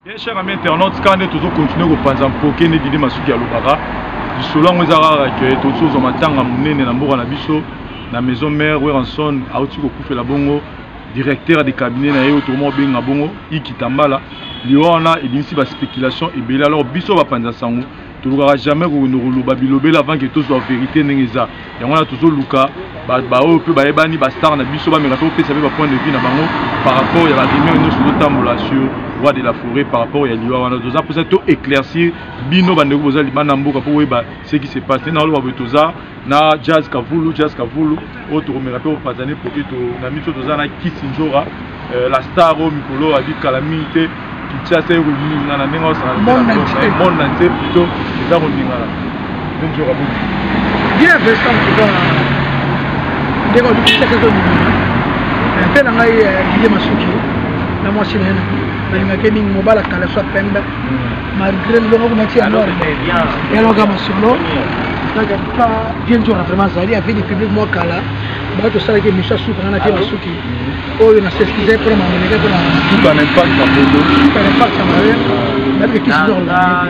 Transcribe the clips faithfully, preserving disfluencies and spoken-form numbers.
Bien cher ami internaute, quand nous toujours continuer à penser pour que nous disions masuki à l'obara, du solon aux arabes que tous ceux qui ont atteint à monnaie na mbora na biso na maison mère Weranson a aussi beaucoup fait la bongo directeur des cabinets na yo autrement bien na bongo ikitambala liona et ici ba spéculation et bela alors biso va penser sango tu n'auras jamais qu'on nous roule babilobela avant que tout soit vérité n'engeza et on a toujours luka ba ba o peu ba ebani ba star na biso ba merato pe ça va point de vue na bango par rapport à la rumeur nous sur tambola sur roi de la forêt par rapport à liwa wana doza pour ça tout éclaircir bino bandeko boza libana mboka pour weba ce qui se passe na lo batoza na jazz kavulu jazz kavulu autre merato au pazane pour que to na miso doza na kisinjora la star au mikolo a dit calamité qui chasse ou na na nengo sa monde entier plutôt ça on dingala bonjour à vous bien vestan ko ndeko du chaque zone un peu na ngai Guillaume Masuki na moi c'est là na ngake ning mobile kala so pembe malgré le ngo na ti alors et alors gama solo donc pas bien sûr vraiment ça a fait des publics moi kala ba to sala ke misha su kana ti Masuki oyo na s'excuser pour ma nega pour la tout un impact par photo tout un impact ça va même que qui se dort là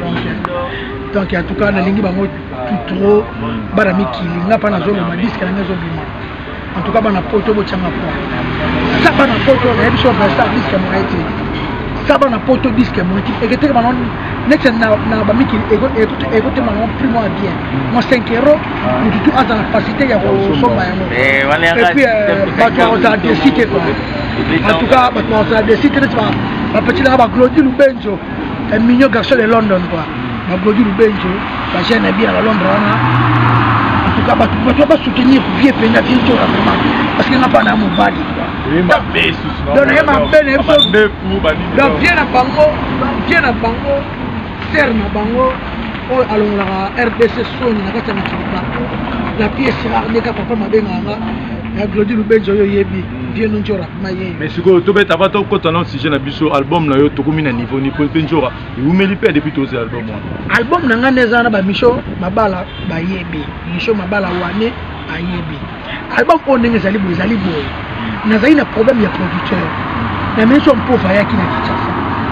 donc en tout cas na lingi bango tout trop bara mikili nga pa na zone ma disque na nga zo bima en tout cas bana poto bo changa po ça bana poto na biso ba ça disque mo été ça bana poto disque mo été et que te manon next na na ba mikili ego ego ego te manon primo a bien mo cinq euros ou tout à la capacité ya ko so ba yango et puis ba to za décider quoi en tout cas ba to za décider tu vas ba petit là ba Glody Lubenjo un mignon garçon de London quoi ba Glody Lubenjo ba jeune bien à Londres en tout cas tu vas pas soutenir vieux pena vieux vraiment parce qu'il n'a pas d'amour bali quoi donc il m'a bien donc viens à bango viens à bango serre na bango o allons la R D C son na kata na la pièce rare ne ka papa mabenganga ya Glody Lubenjo yo yebi viens nous jora maye mais siko to beta ba to ko tanon si jeune biso album na yo to komina niveau ni ko benjora vous meli pe depuis to ce album album na ngane za na ba misho mabala ba yebi misho mabala wane ayebi album on ndenge zali bo zali bo na zali na problème ya producteur na misho mpofa yaki na Kinshasa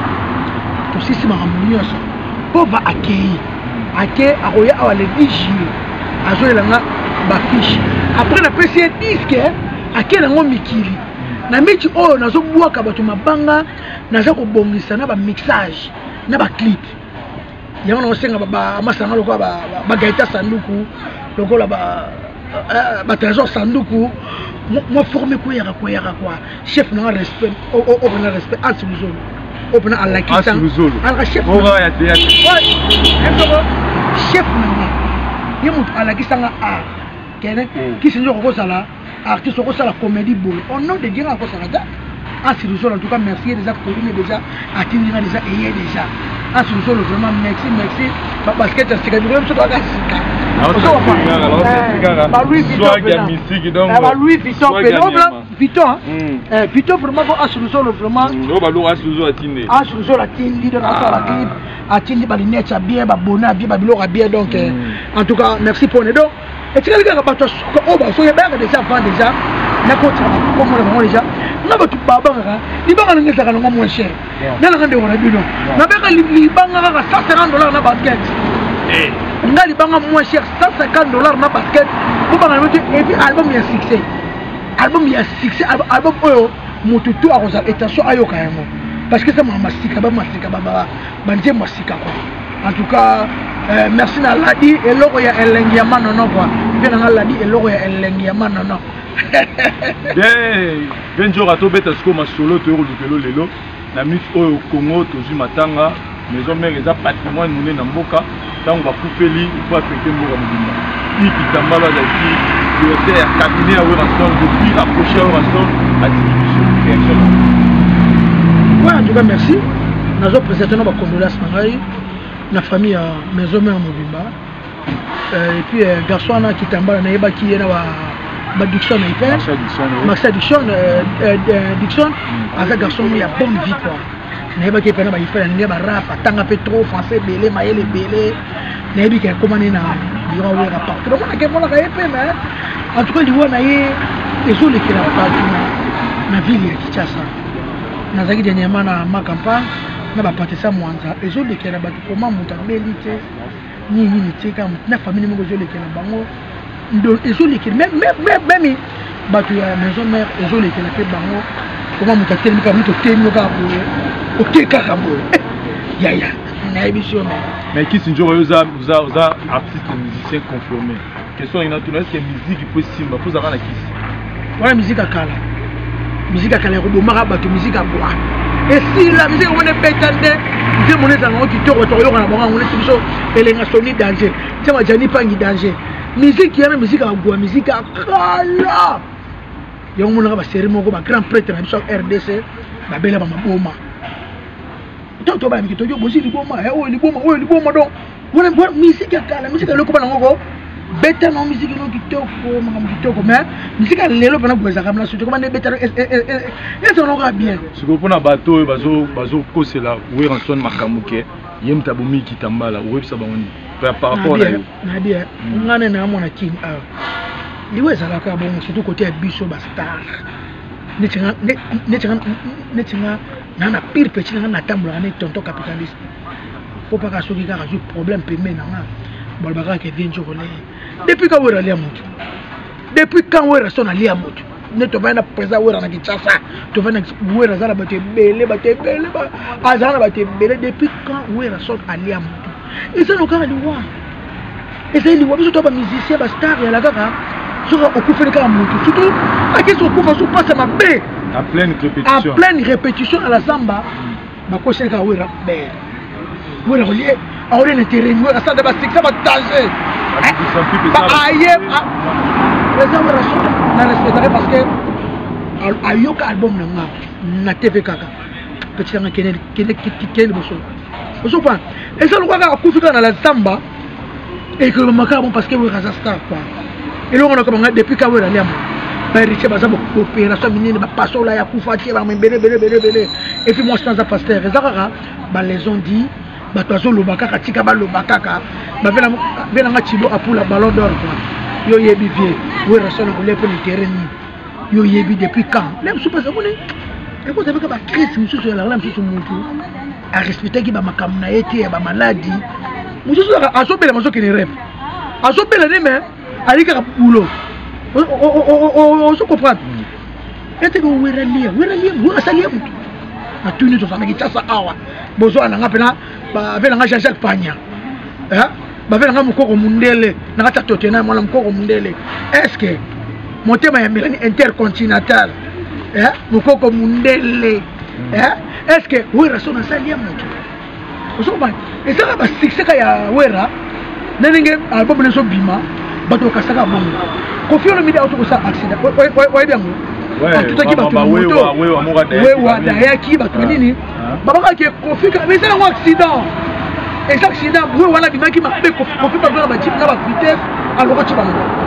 to sisi ma harmonioso pova akei ake akoya awale dix azo elanga ba fiche après la précédent disque akela ngo mikili na miti oyo nazo bwaka bato mabanga naza ko bongisa na ba mixage na ba clip yango na senga ba masanga lokwa ba ba gaita sanduku lokola ba ba trésor sanduku mo former ko yaka ko yaka kwa chef na respect o o na respect à Suluzolo opena à la kitang à chef o ga ya théâtre chef na yemu à la kitanga a kene kisinjo ko sala artiste au la comédie beau au nom de Dieu encore ça là en Suluzolo en tout cas merci déjà Pauline déjà a Tindina déjà et déjà en Suluzolo vraiment merci merci parce que c'est que même ça doit bah Louis Vuitton bah Louis Vuitton Vuitton eh Vuitton vraiment en Suluzolo vraiment no ba lo Suluzolo atinde en Suluzolo atinde dans la clip atinde ba lunette bien ba bonnet bien ba biloko bien donc en tout cas merci pour les donc et tu regardes quand tu as bah faut y avoir déjà avant déjà na ko tu comme on déjà na ba tu baba nga li banga nga taka ngo moins cher na la ngande wona bino na ba li banga ka cent cinquante dollars na basket eh nga li banga moins cher cent cinquante dollars na basket pour banga et puis album ya succès album ya succès album oyo mututu a rosa etation ayoka yango parce que ça m'a masika ba masika ba ba nje masika quoi en tout cas euh, merci na ladi et logo ya elengiama nono quoi bien na ladi et logo ya elengiama nono bien benjora to beta sko ma solo to lukelo lelo na mix au Congo tozu matanga maison mère eza patrimoine mune na mboka tango ba coupeli pour affecter mboka mobimba ikitambala za ki directeur cabinet à Weranson depuis approché à Weranson à distribution création ouais en tout cas merci nazo présentement ba condoléances mangai na famille à maison mère mobimba et puis garçon na kitambala na yeba ki na ba ba Dixon na hyper Marcel Dixon Dixon avec garçon il y a bonne vie quoi na yeba ki pena ba hyper na ba rap tanga pe trop français belé mayele belé na yebi ke comment na dira ouais rapport donc on a que mon la hyper mais en tout cas du wana yé ezo le ki na pas na ville ya Kinshasa na zaki dernièrement na ma campagne na bapatisa mwanza ezolekela bato koma moto abeli te nini nini te ka na famille moko ezolekela bango ndo ezolekela même bato ya maison mère ezolekela pe bango koma moto atelemi ka moto temi ka boye okeka ka boye yaya na émission mais qui sinjo oza oza oza artiste musicien confirmé question ina tuna est-ce que musique peut simba faut avoir la kisi voilà musique akala musique akala ko bomaka bato musique akwa et si la musique on est pétande c'est mon état non qui te retourne na bango on est biso elenga soni danger c'est ma jani pangi danger musique yana musique akwa musique akala yo mona ba série moko ba grand prêtre na biso R D C ba bela ba maboma toto ba mi to yo bosi liboma eh o liboma o liboma donc wala musique akala musique lokoma ngoko beta non musique non kitoko makam kitoko mais musique lelo bana gweza kamla surtout comment beta et on aura bien ce que pona bato bazo bazo kosela we ranson makamuke yem tabomi kitambala websa bawoni par rapport à na bien ngane na mona king ah liweza la ka bon surtout côté biso ba star ne tinga ne tinga ne tinga na na pire petit na na tambula ne tonto capitaliste faut pas ka soki ka ju problème paiement na balbaka ke vient journée depuis quand on a moto depuis quand on a son allié à moto ne te va na présent on a Kinshasa tu vas na on a zala baté belé baté belé ba azana baté belé depuis quand on a son allié à moto et ça le cas le voir et ça il voit biso to ba musicien ba star ya la kaka sera occupé le cas moto surtout à qui se coupe sur passe ma paix à pleine répétition à pleine répétition à la samba ba ko c'est ka wera be wera relié a on est terrain wera ça de ba six ça ba danger aïe les gens ne respecteraient parce que ayoka album nanga na T V kaka petit nga kene kene kene boso boso pas et ça le quoi ka kufika na la samba et que le maka bon parce que we raza star quoi et là on a comme depuis ka we la liam ba riche ba za bo opération minene ba passo la ya kufa tie ba mbele bele bele bele et puis moi je dans pasteur ezaka ba les ont dit bato azoloba kaka tika baloba kaka bavela vela nga chibo apula ballon d'or quoi yo yebi vie we rasona ko lepo ni terrain yo yebi depuis quand même sous pas abonné et ko tabeka ba crise mususu ya la mususu muntu a respecter ki ba makamna yete ba maladie mususu azobela mazoki ni rep azobela ne mais alika bulo o o o so comprendre ete ko wera lia wera lia wo asalia mutu atuni to fana kitasa awa bozo ananga pena ba vela nga Jean-Jacques Pagna eh ba vela nga mukoko mundele na kata totena mwana mukoko mundele est-ce que motema ya Milani intercontinental eh mukoko mundele eh est-ce que wera sona salia mutu oso ba ezaka ba succès ka ya wera nenenge album ne so bima bato kasaka bongo Koffi Olomide auto ko sa accident ouais bien ouais tout qui bato moto ouais wa daya ki bato nini baba ka Koffi mais c'est un accident et cet accident ouais wana bimaki ma be Koffi ba ba chip na ba vitesse alors ko ba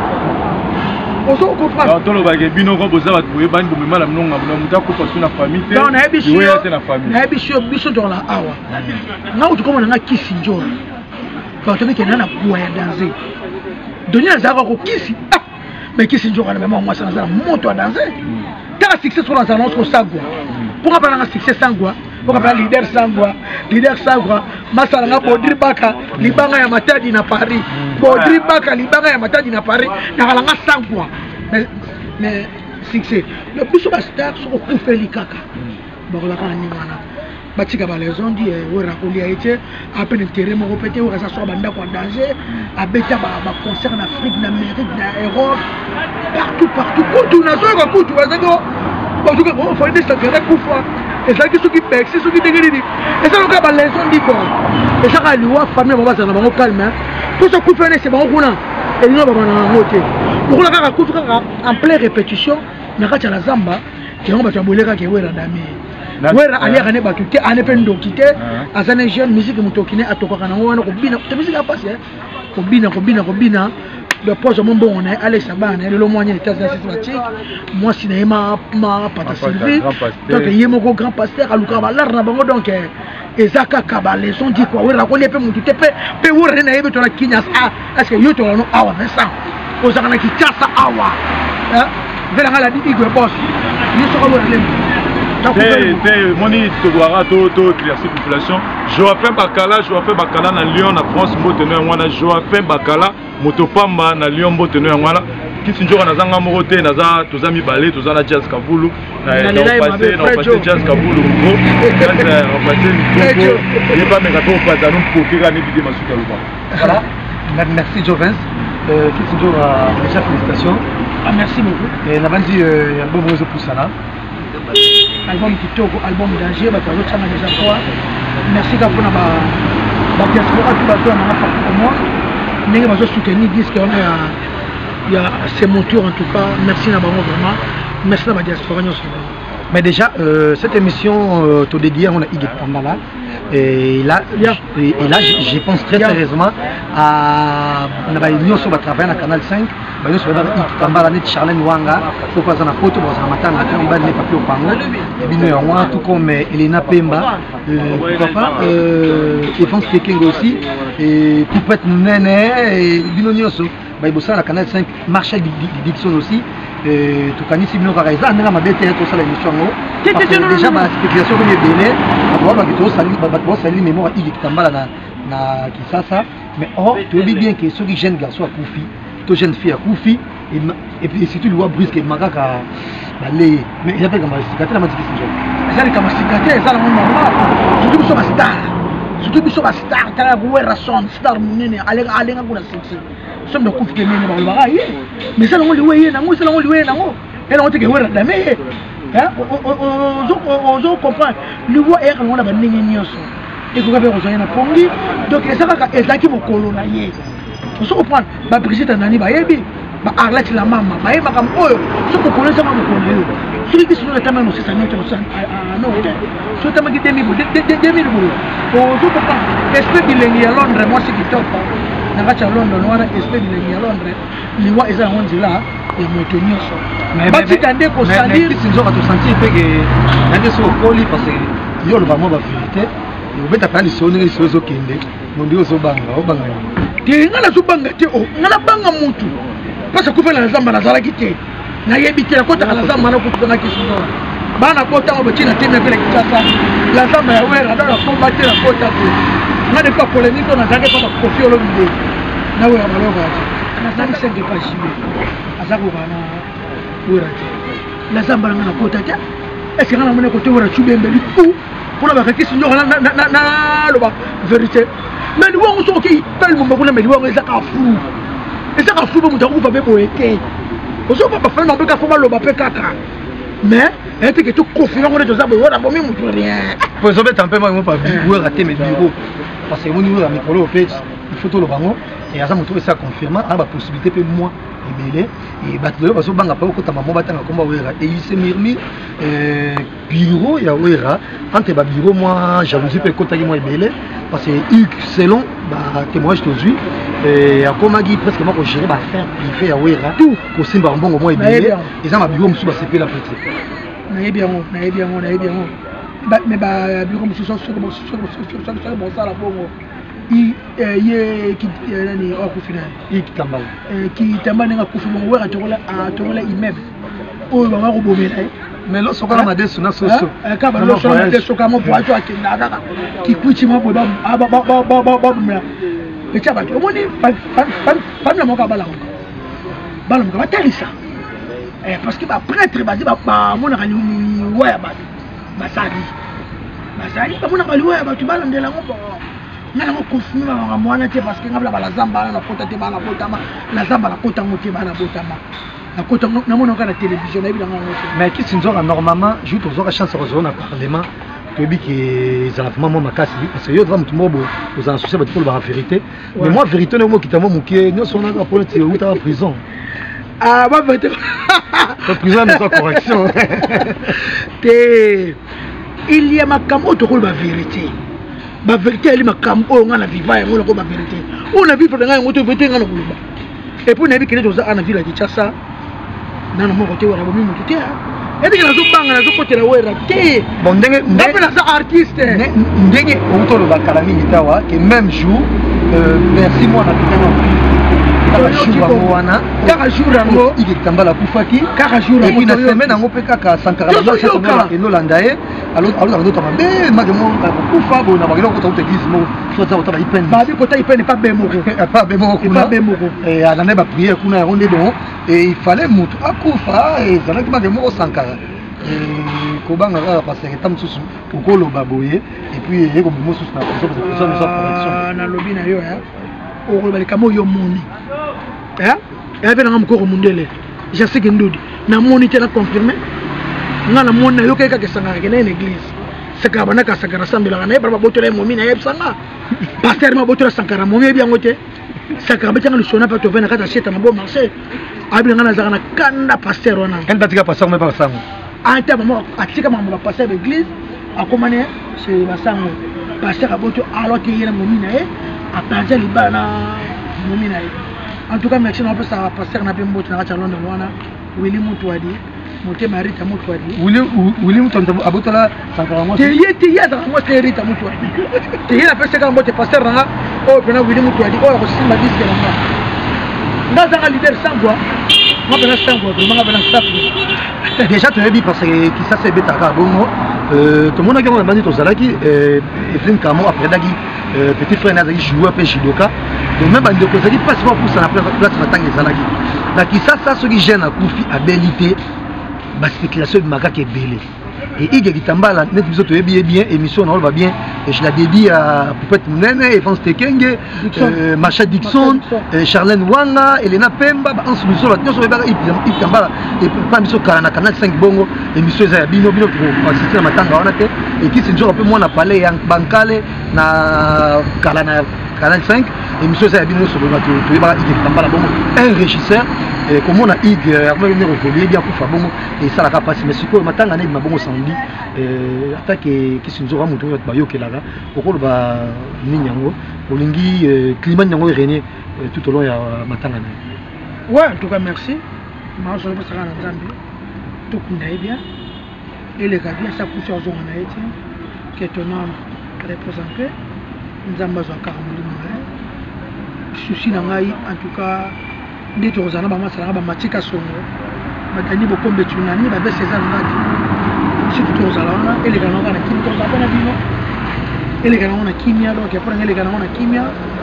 oso ko pa non tolo ba ke bino ko boza ba boye bani bo mala mnonga na muta ko pa na famille te non na ebiso na famille na ebiso biso dans la awa na utu ko na kisi njoo ba to bike na na kwa ya danser Donia zaka ko kisi mais kisi njoo na mama moi ça na moto à danser ta succès sur la annonce ko sagwa pour pas na succès sangwa pour pas leader sangwa leader sangwa masala nga Bodri Baka libanga ya matadi na Paris Bodri Baka libanga ya matadi na Paris na kala nga sangwa mais mais succès le plus ba star so ko feli kaka bakola kana ni wana batika ba les ont dit we rakoli a été après le terrain mo répéter ou ça soit banda kwa danger a beta ba ba concert en Afrique en Amérique en Europe partout partout tout na so ko kutu wazego bazuka ko fa des sacré kufa et ça qui ceux qui pèse ceux qui dégéri et ça le ka ba les ont dit quoi et ça ka liwa famille baba ça na bango calme tout ça kufa ne c'est bango kuna et ni baba na moté pour la ka kufa en pleine répétition na ka la zamba qui on ba taboleka ke wera dami wera ali akane batu te ane pe ndoki te azane jeune musique mutokine atokoka na wana ko bina te musique apasi eh ko bina ko bina ko bina le poste mon bon on est allé sabana le moyen état systématique moi cinéma ma pata Sylvie donc yemo ko grand pasteur aluka balar na bango donc ezaka kabale sont dit quoi wera ko lepe mutu te pe pe wera na yebe to la kinyas ah est-ce que yo to no awa Vincent ozaka na kitasa awa eh vela ngala di igwe boss ni so ko wera le moni tokoka to to éclaircir population Joachim Bakala Joachim Bakala na Lyon na France mbote no ngwana Joachim Bakala motopamba na Lyon mbote no ngwana kisi njoka nazanga moko te naza toza mibale toza na Jazz Kabulu na passé na passé Jazz Kabulu ngo quand on passé miko il pas mega to pas non pour que gagner des masuka luba. Voilà, merci Jovens. Euh kisi njoka déjà félicitations. Ah merci beaucoup. Et na bandi album Ozo Poussana. Album kitoko, album danger ba tozo tsanga déjà fois. Merci ka pona ba ba diaspora tout ba toi na fa pour moi. Ndenge bazo soutenir disque on a il y a c'est mon tour en tout cas. Merci à vraiment merci à la diaspora. Mais déjà euh, cette émission euh, tout dédié on a Iguet Tambala et là yeah. et, et là j'y pense très yeah. sérieusement à on a une sur travail à Canal cinq bah sur Iguet Tambala net Charlène Wanga pour pas en photo pour ça matin là on va les papiers au pango et bien on tout comme Elena Pemba euh, papa euh, et France Peking aussi et Poupette Nene et Binonioso bah il bosse à Canal cinq Marshall Dixon aussi et tout cas ici nous carrément on a ma bête tout ça l'émission déjà ma spéculation comme bien à voir que tout ça lui va ça lui mémoire Iguet Tambala na na Kisasa mais oh tu dis bien que ceux qui jeunes garçons à Koufi tout jeune fille à Koufi et et puis si tu le vois brusque Makaka balé mais il appelle comme cicatrice la magie c'est ça comme cicatrice ça la normal surtout sur la star surtout sur la star tu as vu la son star munene aller aller ngakuna sexy somme de Koufi que nene ba ba mais ça on le voyait nango ça on le voyait nango et on te que wera damé hein on on on comprend le voix est on a ba nene nyonso et ko ba rejoindre na pongi donc ça ka ezaki mokolo na ye on se comprend ba Brigitte nani ba yebi ba Arlette la maman ba yeba kam oyo so ko connaître ma mokolo yo so ki sino tama no sisa nyoto so ah non so tama ki demi bo de demi bo o so comprend esprit bilingue ya Londres moi c'est qui top na bacha London wana esprit bilingue ya Londres ni wa eza honzi là et moto nyonso mais ba tikande ko salir mais sinzo ka to sentir pe que nande so koli parce que yo le ba mo ba vérité yo beta pa ni so ni so zo kende mo ndio so banga o banga te ngala so banga te o ngala banga mutu parce que la zamba na zala kite na yebite la kota la zamba na kutu na kisindo bana kota ngo china teme pele kitasa la zamba ya wera na combattre la kota te na de pas polémique on a zaka pas confier le vidéo na wera maloga na zali cinq pas chibe azako bana wera la zamba na kota te est-ce que na mona kota wera chubembe lipu pour la kisindo na na na lo ba vérité mais nous on so ki tellement beaucoup na mais nous on ezaka fou et ça a foutu mon temps pour faire boiter on se pas faire non pas faire le bapé caca mais est que tu confiant on est tous abonnés on a pas même rien pour ça être un peu moi pas voir rater mes bureaux parce que mon niveau à micro au fait il faut tout le bango et à ça me trouve ça confirmant à la possibilité que moi et belé et battre parce que banga pas ko maman batanga komba wera et il se murmure euh bureau ya wera entre ba bureau moi jalousie peut contacter moi et belé parce que selon bah témoignage aujourd'hui et à komagi presque moi ko gérer ba faire privé ya wera tout ko simba mbongo moi et belé et ça ma bureau musu ba sepé la petite na bien na bien na bien ba mais ba bureau musu so so so so so bon ça la bongo i ye ki nani o ku final i kitambala eh ki tambana nga ku fu mo wera tokola a tokola immeuble o ba ko bomela mais lo sokola madeso na soso eh ka ba lo sokola madeso ka mo voiture ki ndaka ki kuchi mo ba ba ba ba ba ba ba e chaba to moni fan fan fan na mo ka bala ko bala mo ka talisa eh parce que ba prêtre ba di ba mo na ka ni wa ba ba sadi ba sadi ba mo na ka li wa ba tu bala ndela ngo na ngo confirmer ba mwana te parce que ngabla ba la zamba na kota te ba na botama la zamba la kota ngote ba na botama na kota na mona ka na télévision na bila ngo mais qui sinzo normalement je to zoka chance rezo na parlement que bi que za vraiment makasi parce que yo va mutu mobo aux associés ba pour la vérité mais moi vérité no mo kitamo mukie no sona ka pour te uta en prison ah ba vérité la prison sans correction te il y a makamo to ko ba vérité ba vérité elle makambo on a vivre et on a ko ba vérité on a vivre nga ngoto vérité nga nguluba et puis nabi kile toza ana villa Kinshasa na na moko te wala bo mi mutu te et puis na zo banga na zo côté la wera te bon ndenge ndenge na za artiste ndenge on to lo ba kalami tawa que même jour euh merci moi na bitana moto kaka jour yango ikitambala kufaki kaka jour et puis na semaine yango pe kaka Sankara Baba enolanda ye alors alors ndo tama be magemo kufa bona bagelo ko ta église mo so ta ta ipene ba bi ko ta ipene pas be moko pas be moko pas be moko et ala ne ba prière kuna yango ndo et il fallait mutu akufa et zalaki magemo Sankara kobanga kaka parce que tam susu okolo baboye et puis yeko mosusu na personne de sa correction na lobby na yo ya okolo balikamo yo moni eh et bien ngam ko mundele je sais que ndudi na moni te na confirmer ngana moni na yo kaka ke sanga ke na église saka bana ka saka rasambela na ba botola momi na yebsanga pasteur ma botola sankara momi bi ngote saka ba tanga lusona pa to vena kata cheta na bon marché abi ngana zaka na kanda pasteur wana kan batika pasteur me pa sango anta mama atika mama pasteur d'église akomane chez basango pasteur aboto alors que yena momi na ye apanja libana momi na ye en tout cas merci on peut ça pasteur na pe mboto na cha Londres wana Willy Mutwadi moté Marita Mutwadi Willy Willy Mutwadi abotola sankara mo te yete yada mo te Rita Mutwadi te yela pe seka mbote pasteur na o pena Willy Mutwadi o ko simba disque na nga za leader sangwa moi pena sangwa vraiment pena staff déjà tu as dit parce que qui ça c'est beta ka bongo euh tout le monde a gagné bandi to zalaki euh Eflin Kamo après dagi petit frère nazaki joueur pe judoka donc même bandi ko zaki passe pas pour ça na place na tangi zalaki na qui ça ça ce qui gêne à Koufi à bélité ba spéculation de Maka qui est belé et Ige Kitambala net biso to bien bien émission on va bien et je la dédie à Poupette Mounene Evans Tekenge euh, Macha Dixon euh, Charlène Wanga Elena Pemba en ce biso la nyonso ba Kitambala et pas biso kana canal cinq bongo émission za bino bino pour assister na matanga wana te et qui c'est un jour un peu moins na parler yang bankale na kala na canal cinq émission za bino so ba to ba Ige Kitambala bongo un régisseur et comme on a Ige armé ne revoler bien pour bongo et ça la capacité mais siko matanga ne bongo samedi euh attaque qui se nzora mutu yo ba yokelaka okolo ba ninyango olingi climat nyango régner tout au long ya matanga na ouais en tout cas merci ma so ba saka na Zambie tout kundaye bien et les gars bien ça pousse aux on a été que ton nom représenté nzamba zo karamuli na souci na ngai en tout cas ndito kozana ba masala ba matika songo bakani bokombe tunani ba César ngati surtout ozala wana eleka na wana kimia kozala na bino eleka na wana kimia donc après eleka na wana kimia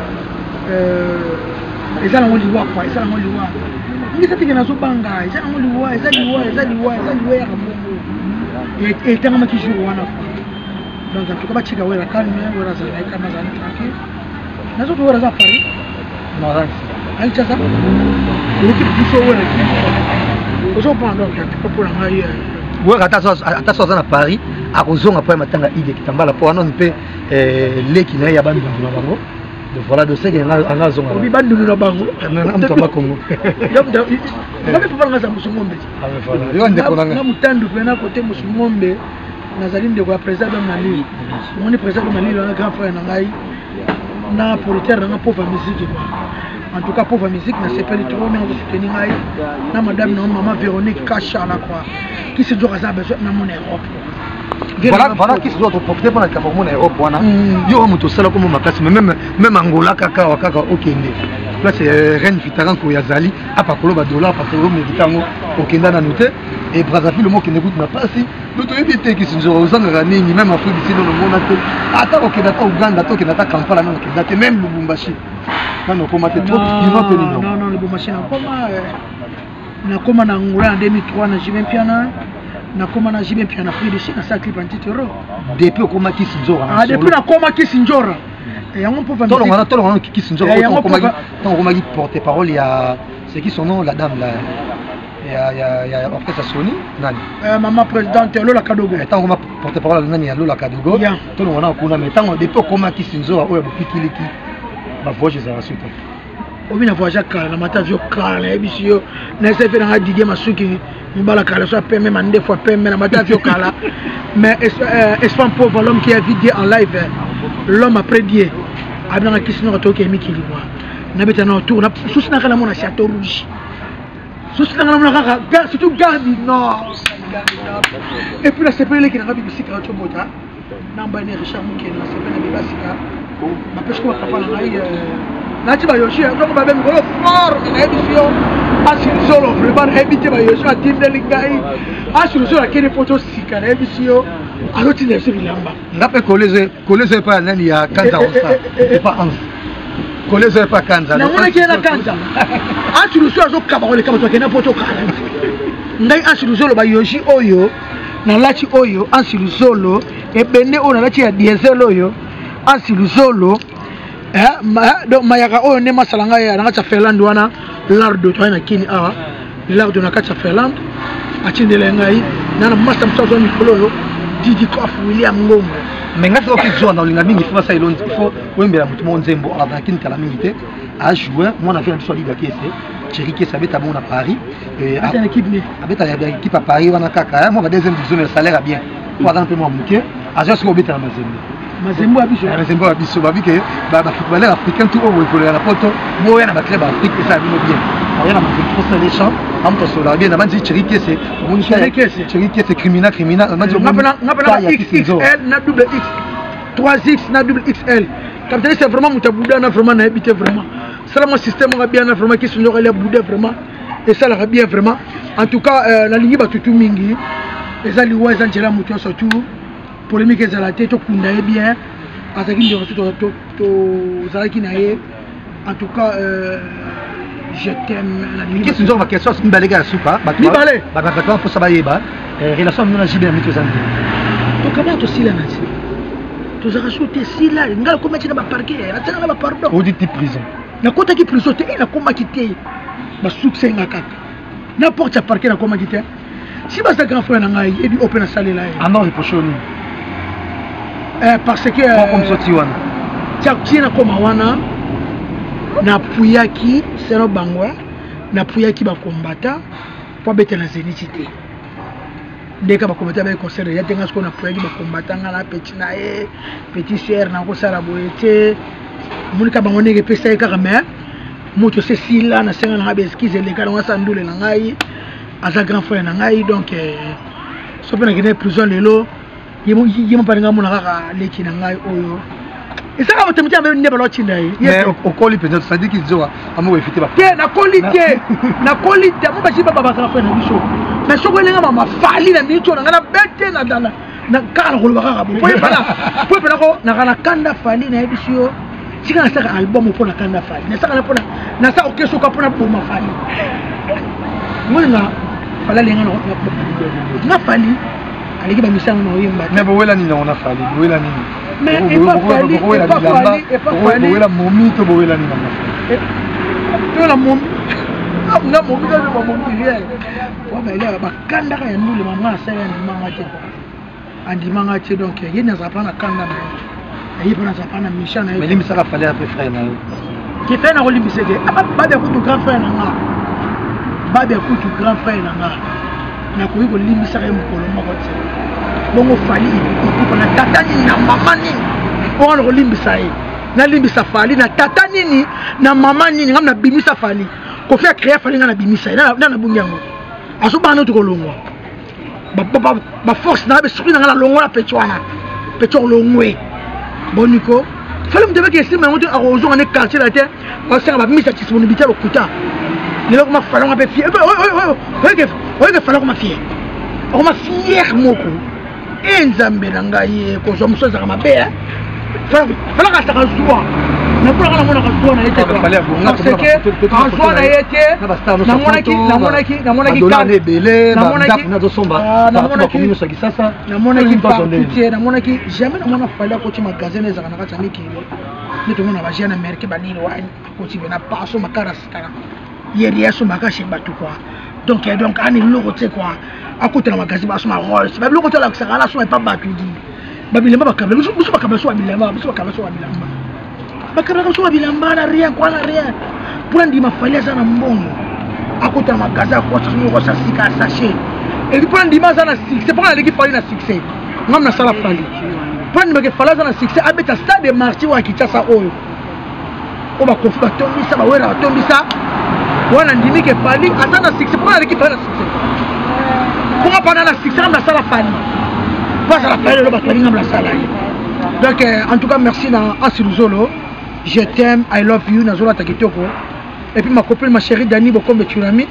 euh ezala ngoli wa kwa ezala ngoli wa ngisa tike na zo banga ezala ngoli wa ezali wa ezali wa ezali wa ya kabongo et et tanga ki jour wana donc en tout cas ba chika wera calme wera za like na za tranquille na zo to wera za Paris non rien ali chaza l'équipe du show wera ki ozo prendre donc pour la mariée ouais attention à Paris à kozonga après matanga Ige Kitambala pour non pe leki na ya bandu na bango donc voilà de ce que on a zonga obi bandu na bango na mtamba Congo donc na pe papa ngaza musungombe ah voilà yo ndeko na na mutandu pe na côté musungombe nazali ndeko ya président na Mali moni président na Mali na grand frère na ngai na producteur na pauvre musique en tout cas pauvre musique na sepeli trop mais on va soutenir ngai na madame na maman Véronique Kacha la quoi qui se doit avoir besoin na mon Europe voilà voilà qui se doit profiter pour la Cameroun Europe wana yo moto sala comme makasi même même Angola kaka wakaka okende là c'est Reine Fitaran ko yazali apa koloba dollar parce que au méditango okenda na noté et Brazzaville le mot qui n'écoute n'a pas si d'autres éviter qui se nous osanga nini même en Afrique ici dans le monde ata okenda ta Uganda to okenda ta Kampala non okenda même Lubumbashi non comment tu trop non non non Lubumbashi na koma na koma na Angola en deux mille trois na Jimé Piana na koma na Jimé Piana prix de Chine na clip en titero depuis koma ki sinjora ah depuis na koma ki sinjora et on peut pas tout le monde tout le monde qui sinjora koma tant koma qui porte-parole il y a c'est qui son nom la dame là il y a il y a il y a orchestre Sony nani euh maman présidente Lola Kadogo tant koma porte-parole nani ya Lola Kadogo tout le monde kuna mais tant depuis koma ki sinjora oya bopikiliki ba voyage za la suite obi na voyage kala na mata vio kala ebisio na se faire nga Didier Masuki mbala kala so pe même ande fois pe même na mata vio kala mais espoir pauvre l'homme qui a vidé en live l'homme après Dieu abna kisino to ke mikili moi na beta na autour na susina kala mona château rouge susina kala mona kaka surtout garde non et puis la sepele qui na bibi sika to bota namba ne Richard Mukena sepele bibi sika ma pesco papa na ngai nati bayoshi donc babe mikolo fort nayebi sio asili solo vraiment nayebi te bayoshi atindeli ngai asili solo akende poto sika nayebi sio alotindela biso bilamba ngape koleze koleze epa nani ya kanza osa epa anse koleze epa kanza namonaki ye na kanza asili solo azokaba koleka bato akenda poto kala ngai asili solo bayoshi oyo nalati oyo asili solo ebende oyo nalati ya diesel oyo asili solo eh donc mayaka oyo ne masala ngai na kati Finland wana lardo to na kini awa lardo na kati Finland atindele ngai na masa msazo mikolo Didi Kof William Ngongo mais ngati okizwa na linga mingi faut ça ilonzi faut wembela mutu monzembo ala kini kala mingi te a jouer moi na fait biso liga kese Thierry Kessa beta bon à Paris et à l'équipe ni abeta ya équipe à Paris wana kaka moi ba deuxième division le salaire a bien pour un peu moins muke a juste ko beta na mazembe mazembo abiso mazembo abiso babike ba ba footballeur africain tout au pour la poto boya na ba club afrique ça bino bien rien na mazembo pour les champs am to sola bien na manzi Thierry Kessa mon Thierry Kessa Thierry Kessa criminel criminel manzi ngapana ngapana X X L na double X trois X na double X L comme c'est vraiment mutabuda na vraiment na habité vraiment ça mon système va bien vraiment qui sont les bouddha vraiment et ça la bien vraiment en tout cas la ligne ba tutu mingi les aliwa les angela mutu surtout polémique za la tête kunda bien azaki ndio to to to zalaki na ye en tout cas je t'aime la ligne qui sont ma question c'est mbalega ya suka ba mibale ba ba ba pour ça ba yeba relation na jibe mitu zangi to kama to sila na ti to zaka sauter sila ngal ko mettre ba parquet atanga ba pardon ou dit prison na kota ki prison te na koma kité ba succès ngaka n'importe ya parquet na koma kité si ba sa grand frère na ngai ebi open na salle là ah non reproche lui eh parce que comme sorti wana tia tia na koma wana na puyaki sero bangwa na puyaki ba combattant pour bete na zénithité ndeka ba combattant ba concert ya tenga sko na puyaki ba combattant na petit na e petit cher na ko sala boete monika bango ndenge pesa ye kaka mais moto se sila na senga na ba excuse le kala ngasa ndule na ngai aza grand frère na ngai donc so pena kine prison lelo yimo yimo palinga mona kaka leki na ngai oyo esaka moto mutia mbe ndeba lo chinda yi mais okoli peut-être ça dit qu'ils zoa amo efité ba te na qualité na qualité mo ba shiba baba kaka na biso mais so ko lenga mama fali na mito na ngana bete na dala na kala ko ba kaka bo pala po pala ko na kana kanda fali na ebisio sika na saka album pour na kanda fali na saka na pona na saka okeso ka pona pour ma fali mona fala lenga na na fali aliki ba misanga na oyimba mais bo wela ni na ona fali bo wela ni mais et pas fali et pas fali et pas fali bo wela momi to bo wela ni na to la momi na momi ka ba momi rien wa ba ile ba kanda ka ndule mama asala ni mama te andi manga te donc yena za pana kanda na ayi pana za pana mishana mais limisa ka fali après frère na qui fait na rolimbise ke ba ba ko grand frère na nga ba ba ko grand frère na nga na ko ko limbisa ka mukolo moko te bongo fali ko na tata ni na mama ni on ko limbisa ye na limbisa fali na tata nini na mama nini ngam na bimisa fali ko fait créer fali na bimisa na na bunyango aso bana to ko longwa ba ba ba force na be sukuna na longwa petwana petwa longwe boniko fali mtebe ke estime moto a rozo on est quartier la terre on sait ba misa disponibilité au kuta ni lo ma fala on be fier oh oh oh que oh que fala ko ma fier on ma fier moko enzambe na ngai ko zo muso za mabe fala fala ka sa zuwa na pula kana mona ka zuwa na yete parce que en zuwa na yete na mona ki na mona ki na mona ki ka na bele ba ndap na zo somba na mona ki ko so kisasa na mona ki pa tutie na mona ki jamais na mona fala ko ti magasin za kana ka tamiki ni to mona ba jana merke ba nini wa ko ti bena paso makara skara yeri yaso makashi batu kwa donc donc ani loko te kwa akutana magasin ba so ma rolls ba loko te la skara so pa batu di babilamba bakabla busu busu bakabla so babilamba busu bakabla so babilamba bakabla so babilamba na rien kwa na rien pour ndi mafalia sana mbongo akutana magasin kwa tsino ko sa sika sachet et puis pour ndi mazana succès pour aller qui fali na succès ngam na sala fali pour ndi ke fala sana succès abeta stade de marché wa kitasa oyo o ba kofu batombisa ba wera batombisa wana ndimi ke fali asana succès pour aller qui fali na succès pour pas na succès ngam na sala fali pas à la fin de la bataille. Donc en tout cas merci à Asiluzolo je t'aime, I love you, Nazola Takitoko. Et puis ma copine, ma chérie Dani Bokombe Tsunami.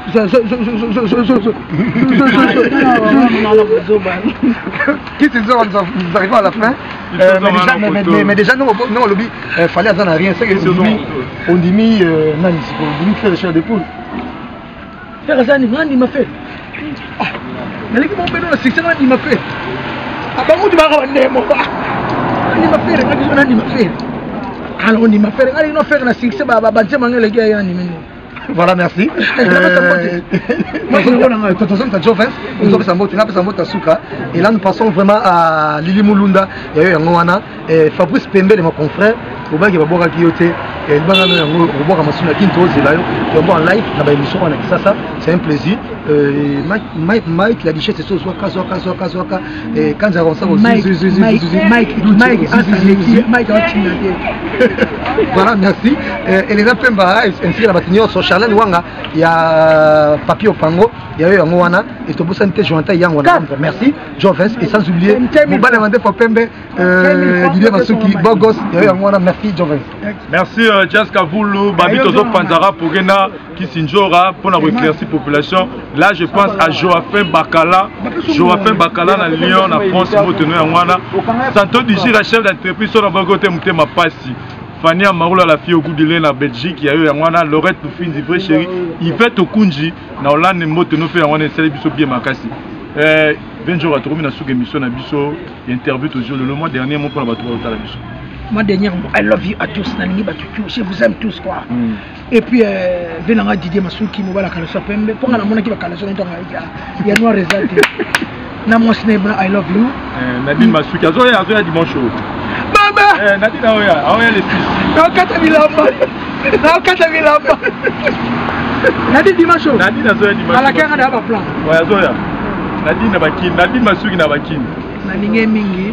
Qui c'est ça, nous arrivons à la fin. Euh, mais, déjà, mais, mais, mais déjà, nous, nous, lobby, il fallait attendre à rien. C'est que on dit, mis, non, on dit, faire le chien de poule. Faire ça, il m'a fait. Mais les gens m'ont fait, c'est ça, il m'a fait. Ah, bah, moi, tu m'as ramené, moi. Il m'a fait, il m'a fait. Alors, on m'a fait, il m'a fait, la six, bah, bah, bah, tiens, les gars, il y a un numéro. Voilà, merci. Et là, nous passons vraiment à Lili Moulunda. Et Fabrice Pembe, mon confrère, au bas qui va boire à Kyoto. Et il va boire à Masuna Kinto, c'est là. Il va en live, dans l'émission, on a ça, ça. C'est un plaisir. Mike, Mike, la guichet, c'est ce soir, Kazoka, Kazoka, Kazoka. Et quand j'avance ça aussi, Mike, Mike, Mike, Mike, voilà, merci. Et les Pemba, ainsi que la bâtiment sur Charlène Wanga, il y a Papi Opango, il y a eu un Moana, et tout ça, c'était Joanta Yang. Merci, Jovens, et sans oublier, mon bas demandé pour Pembe, Didier Masuki, Bogos, il y a eu un Moana, merci, Jovens. Merci, Jaska Voulou, Babito Panzara, Pogena, Kissinjora, pour la éclaircie population. Là, je pense à Joachim Bakala, Joachim Bakala, dans Lyon, en France, Moteno Yangwana. Santo Diji, la chef d'entreprise, sur la Bogoté Moutema Passi. Fanny Amaroula, la fille au goût de l'aile en Belgique, il y a eu Yangwana, Lorette Poufine, Zivré Chéri, Yvette Okunji, dans Hollande, Moteno fait Yangwana, c'est les bisous bien Makassi. vingt jours à trouver dans cette émission, Nabiso, interview toujours le mois dernier, mon pour la battre au Talabiso. Moi dernier, I love you à tous, je vous aime tous quoi. Mm. Et puis, venant Didier Masuki, Mouba la Kalaso Pembe, pour la monnaie qui va Kalaso, il y a noir résultat. Namo Snebna, I love you. Nadine Masuki, à Zoya, à Zoya dimanche. Maman! Nadine Aoya, Aoya les fils. Non, quatre mille enfants. Non, quatre mille enfants. Nadine dimanche. Nadine Azoya dimanche. À la carrière d'Aba plan. Ouais, Azoya. Nadine Nabakin, Nadine Masuki Nabakin. Nadine Mingi.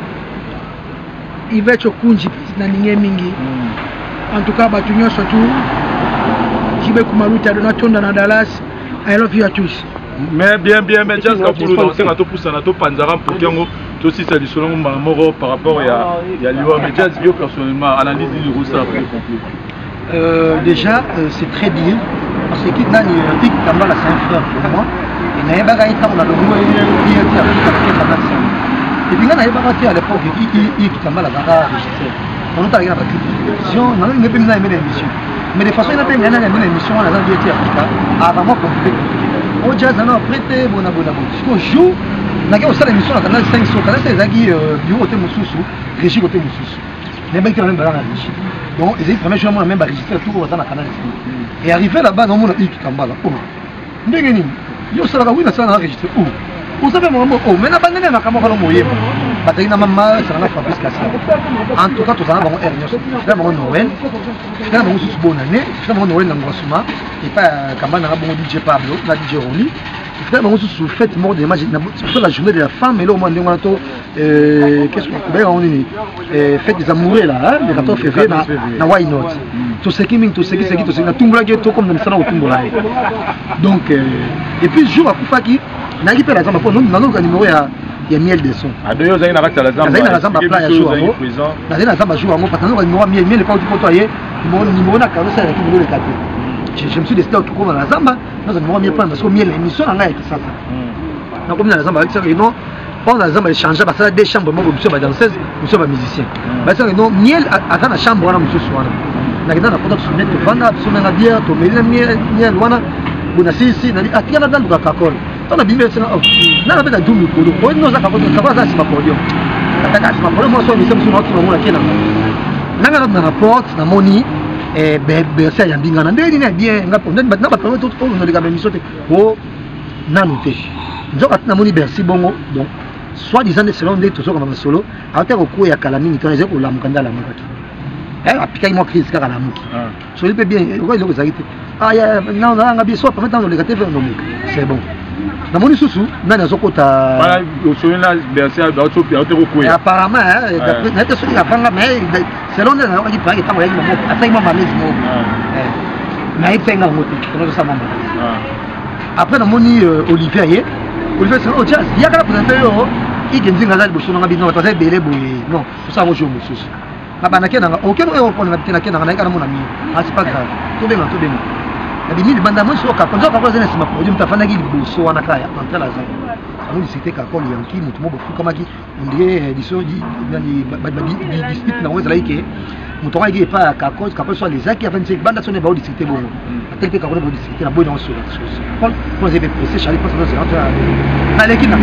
Il va être au Kunji, Nadine Mingi. En tout cas, Batunyo surtout. Jibe Kumaruta, Donaton dans Dallas. I love you à tous. Mais bien, bien, mais just quand vous lancez à tout pour ça, tout Panzara pour Kiango, tout aussi c'est du selon Moro par rapport à Liwa. Mais just bio personnellement, analyse du Roussa après complet. Déjà, c'est très bien. Parce que Kitna, il dit que Kambala, c'est un frère pour moi. Et n'a pas gagné on a le mot et il a dit et puis, à l'époque, il Kambala a enregistré. On a regardé la télévision, on a même pas aimé l'émission. Mais de façon, il n'a pas aimé l'émission, on a dit que avant moi, compliqué. On jazz, on a prêté, on a bon abonnement. Parce qu'on joue, on a aussi l'émission dans le canal cinq, sur le canal cinq, il y a bureau côté Moussoussou, régie côté Moussoussou. Les mecs qui ont même balance à régie. Donc, ils ont premier jour, on a même enregistré tout dans le canal cinq. Et arrivé là-bas, on a dit que Kambala. Ndengeni, yo sala ka wina sala enregistré. Oh. Vous savez mon oh, mais na bandene na kama kala moyeba. Bataki na mama sala na Fabrice Kassi. En tout cas, tout ça na bon Ernest. C'est bon Noël. C'est bon sous bonne année. C'est bon Noël na Ngosuma. Et pas kamba na bon D J Pablo, na D J Roni. C'est bon sous fête mort de image c'est la journée de la femme et là au moment de to euh qu'est-ce qu'on peut on dit euh fête des amoureux là, le quatorze février na na Why Not. Tout ce qui ming tout ce qui ce qui tout ce na tumbula to comme dans ça na tumbula. Donc et puis jour à Koufaki nali pe la zamba pour nous na nos numéro ya ya miel de son. Ah d'ailleurs zai na kata la zamba. Zai na zamba pla ya jour. Na zai na zamba jour ngo parce que nos numéro miel miel pas du potoyer. Mon numéro na ka ça qui numéro le quatre. Je me suis décidé à tout comme la zamba. Nous avons mieux prendre parce que miel l'émission en a été ça. Donc comme dans la zamba avec ça non on a zamba changer parce que des chambres moi monsieur danseuse monsieur ba musicien. Parce que non miel à dans la chambre wana monsieur soir. Na kenda na pota sunnet vana sunna bière to miel miel wana buna sisi na atia na dans Coca-Cola. On a bimé ça na na beta dumi kolo. On nous a pas ça ça c'est pas podium. Ataka c'est pas podium moi so monsieur monsieur na tuma mona kena. Na na na rapport na moni et bébé ça y a bien na ndeni na bien ngapo ndeni batna batna tout tout no liga bemiso te o na noté. Nzoka na moni bercy bongo donc soit disant de selon des tout ça comme solo à terre au coup ya kalami to ezeko la mukanda la mukaki. Eh apika mo crise kaka la muki. So il peut bien quoi il est ah ya non non ngabi soit pas dans le gâteau vers nous. C'est bon. Na moni susu na na zokota voilà au soin là bercy ba to pia to ko ya apparemment na te suri apanga mais selon na on dit pas que tamoya mo ata ima malezi mo eh na itenga ngoti kono sa mama après na moni Olivier ye Olivier c'est au jazz il y a qu'à présenter yo il genzi ngazali bosono ngabi non parce que belé boye non tout ça mo jour susu Babanaki nanga aucun aéroport na bitena kenanga na kana mona mi. Ah c'est pas grave. To benga to benga. Na bimi banda mo soka quand on va zena sima produit mtafana gi liboso wana kaya entre la zone. Amu discuter ka comme yanki mutu mo bofu kama ki on dirait diso di nani ba dispute na weza laike. Mutu wa gi pa ka cause ka soit les acquis avant de banda sonne ba discuter bon. Tel que ka ko discuter na boy dans sur la chose. Quand quand j'ai pressé Charlie passe dans c'est entre na lekina.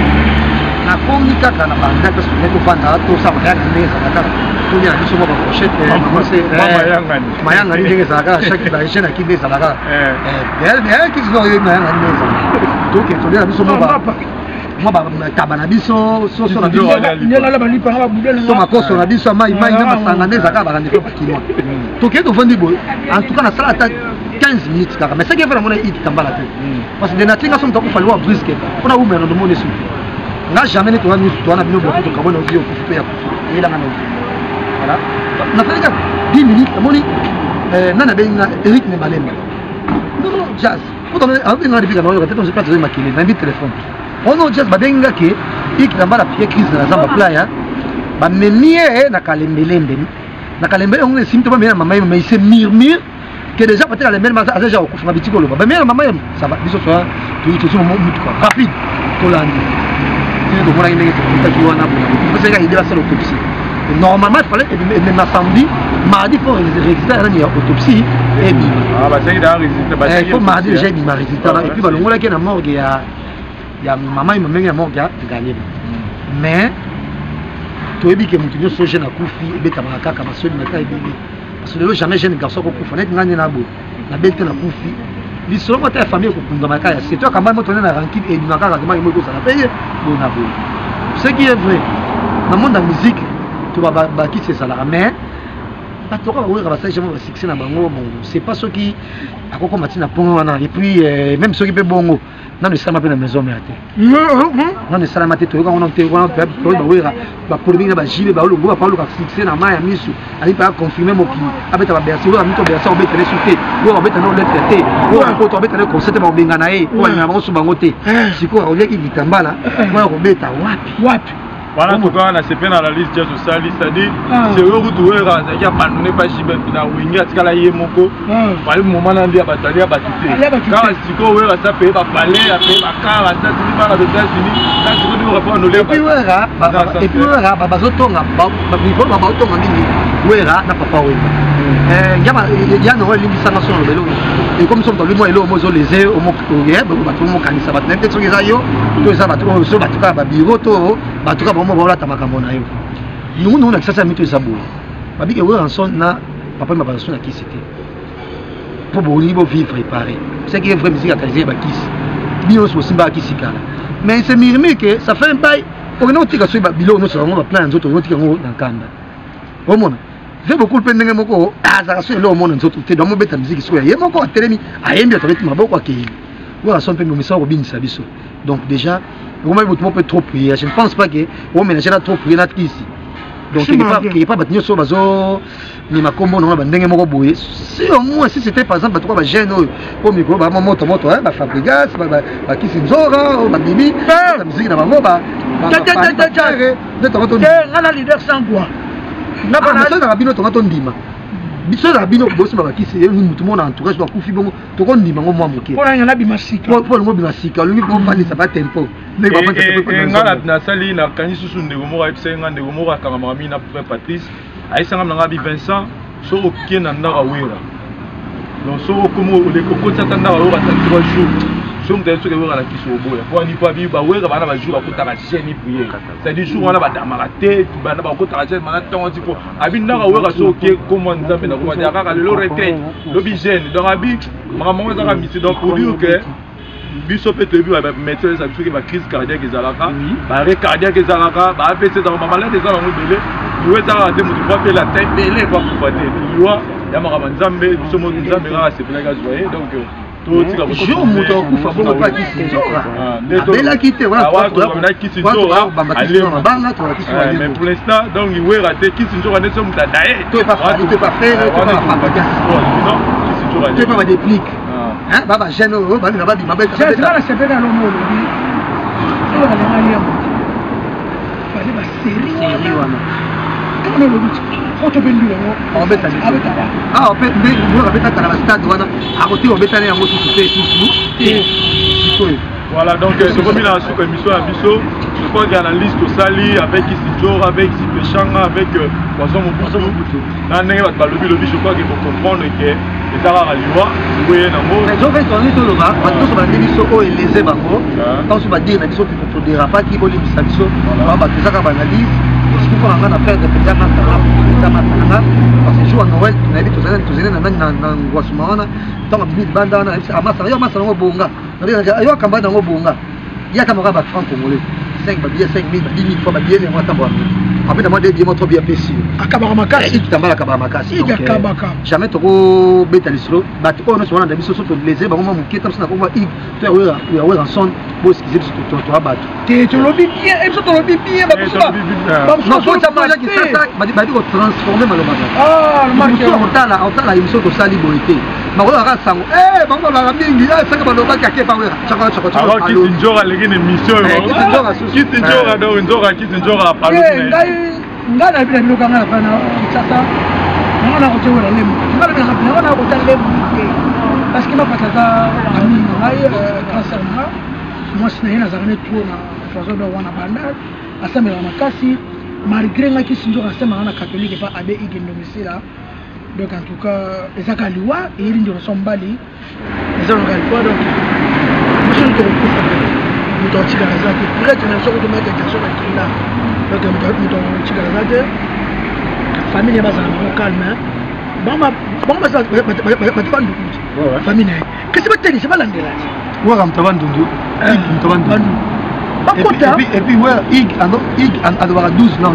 Na komunika kana banda ka sonne ko fanda to sa ba ya meza na tout bien biso ba pochette mama yanga ni mayanga ni ndenge saka chaque ba chaîne qui besa saka eh eh bien qui sont yo mayanga ni meza donc to bien biso ba moi ba tabana biso so so na biso nyela la bali pa ba budela to makoso na biso mai mai na masanga neza ka ba kandi ko pakimo to ke to vandi bo en tout cas na sala ta quinze minutes kaka mais c'est que vraiment il tambala te parce que de natinga so mtako falwa brisque pour na ou mais no monde sou nga jamais ne to ni to na bino beaucoup to kabona audio ko pe ya ila ngana voilà on a fait dix minutes moni euh nana benga Eric Nebalemba non non jazz pour donner un peu de vie dans le peut-être on se passe de maquiller un téléphone on non jazz babenga ke ik na bala pied crise na zamba playa ba memie na kalembelembe na kalembele on sim to ba mena mama mais c'est murmure que déjà peut-être les mêmes à déjà au coup na bitiko lo ba mena mama ça va biso soir tu tu mon mutu quoi rapide tolandi tu do mona ndenge to tu wana parce que il va faire l'autopsie. Normalement, il fallait même samedi, mardi, il faut résister à une autopsie et bim. Ah, bah c'est un résultat. Il faut mardi, j'ai mis ma résultat. Et puis, on a qui est mort, il y a maman et maman qui est mort, qui a gagné. Mais, tu as dit que mon tunnel soit jeune à Koufi, et bien, tu as dit que ma soeur m'a dit parce que jamais jeune garçon qui Koufi, on est gagné na beau, la belle à Koufi. Les seuls qui ont famille qui ont gagné, c'est toi quand même, tu as ranking et tu as gagné, tu as payé, bon, on a beau. Ce qui est vrai, dans le monde de la musique, tu vas bâtir ces salaires, mais c'est pas ce qui a commencé à prendre et puis même ceux qui peuvent bon non ne ça m'appelle la maison mais non ne ça m'a été tout on a été on a fait pour bah bah pour bien bah j'y vais bah le gars parle de fixer na main à misu ali pas confirmer mon qui avec ta bercer ou ami to bercer on va te sauter ou on va te non le traiter ou on peut te constater ba benga na e ou on va se bangoter si quoi on dit qu'il tambala moi on beta wapi wapi voilà tout cas on a c'est dans la liste jazz sali c'est-à-dire c'est eux qui doivent il y a pas ne pas chiber na winga tikala ye moko bali moment na ndia batali batité quand siko we ça paye ba palais paye ba car ça tu pas aux États-Unis quand tu dois répondre le et puis wera et puis wera ba bazotonga ba bifo ba bazotonga nini wera na papa we eh yaba ya no lingi sanga so lelo et comme sont dans le mois elo mozo les e o moko ye ba tout mo kanisa ba peut-être so yezayo to za ba to so ba tuka ba biro to ba tuka ba mo ba la tamaka na yo nous nous on a ça mito za bo ba bi ke we en son na papa ma ba so na qui c'était pour bo ni bo vivre préparer c'est qui est vrai musique à caser ba kiss bio so simba qui sikala mais c'est murmure que ça fait un bail on a tika so ba bilo no so on va plein d'autres on tika ngo dans kanda au monde j'ai beaucoup de ndenge moko azaka so le monde nzoto te domo beta musique so ye moko atelemi ayembi atabeti maboko akei voilà son peu mon message robin sabiso donc déjà on va beaucoup peut trop prier je ne pense pas que on ménager là trop prier là ici donc il pas il pas batinyo so bazo ni makombo non ba ndenge moko boye si au moins si c'était par exemple ba jeune au micro ba moto moto hein ba fabrigas ba ba kisinzora ba bibi la musique na bango ba ta ta ta ta de ton ton ngana leader sans quoi na ba na na bino to ton ndima biso na bino bosi ba kisi ye mutu mona entourage ba kufi bongo to ko ndima ngo mwa moke pour na bi masika pour pour ngo bi masika lungi ko fani ça va tempo mais ba ba ngala na sali na kanyi susu ndego mo ka ipsenga ndego mo ka kanga mami na frère Patrice aisanga na ngabi Vincent so okena ndaka wera donc so komo le koko tsata ndaka wera ta trois jours so mtende soke wera na kiso oboya pour ni pa bi ba wera bana ba jour ba kotaka chaîne prier c'est du jour on a ba damaka te bana ba kotaka chaîne mana tongo tipo abi ndaka wera so ke comment nzambe na ko dia kaka le retraite lo bi jeune donc abi mama mo za ka misi donc pour dire que biso peut te voir mettre ça biso que ba crise cardiaque ezalaka ba arrêt cardiaque ezalaka ba A V C dans mama là des gens belé tu veux ça de mutu pas la tête belé pas pour fêter tu vois ya mama nzambe biso mo nzambe ra c'est plein gaz voyez donc jour moto kufa bongo pa kisinzora abela kite voilà on a kisinzora allez banga to kisinzora mais pour l'instant donc il est raté kisinzora ne sommes daé tu pas pas tu pas faire tu pas pas non kisinzora tu pas déplique hein baba jeune oh baba na babi mabeka c'est ça la sepena lo mo lo bi so la ngali ya mo fale ba série série wana comment le but photo bendu yango obeta abeta ba ah obeta mbe ngo abeta kala stade wana akoti obeta ne yango susu pe susu te sikoyo. Voilà, donc c'est comme la sous émission à Bisso. Je crois qu'il y a la liste au Sali avec Isidjor, avec Zipechanga, avec Poisson Mobutu. Dans le lobby, je crois qu'il faut comprendre que les Arabes à l'Iwa, oui, non. Mais je vais tourner tout le bas, parce que sur la télévision, il les est bango. Quand on va dire que les autres ne dérapent pas, qui vont les sanctions, on va faire ça comme analyse. Est-ce qu'on va faire des petits amas parce que jour à Noël, on a dit que tous les ans, on a un Guasumana, tant que Bid Banda, on a dit Amasa, il y a Amasa, on a Bonga. Il y a Kamba dans le Bonga. Il y a Kamara Batran Congolais. cinq billets, cinq mille, dix mille fois, billets, on va t'avoir. Après, on a dit que bien précis. À Kabaramaka, il y a Kabaramaka. Il y a Kabaka. Jamais trop bête à l'islo. Mais on a souvent des missions sur les ailes, on a mon qui est comme ça, on va y faire un son pour ce qui est sur le bateau. Tu es le bien, et tu le bien, non, faut savoir que ça, ça, va dire transformer malheureusement. Ah, le marché. On t'a la, on t'a la émission de Sali Boité. Mais on a rassam. Eh, bon, on a bien dit, ça que on va cacher par là. Chaka chaka chaka. Alors qui t'enjoie à l'église émission. Qui t'enjoie à qui t'enjoie à dans une zone qui t'enjoie à parler. Ngai na bila biloka ngala pana kitasa. Ngala ko tsewa lemo. Ngala na ngala ngala ko tsewa lemo. Parce que ma patata ami ngai grâce à moi, moi c'est na zakane tout na façon de wana banda. Asamela makasi malgré ngai kisinjo asema na catholique pas abe igendo misila. Donc en tout cas, les akaliwa et ils ne sont pas les les akaliwa donc je ne te retrouve pas. Nous t'en tirons les autres. Peut-être que nous sommes de mettre des personnes qui là. Donc nous t'en tirons les autres. Famille n'est pas en calme. Bon ma bon ma ça ma ma ma ma famille n'est. Qu'est-ce que tu dis? C'est pas l'anglais. Ouais, on te vend dundu. On te vend dundu. Et puis et puis ouais, ig alors ig en avoir douze langues.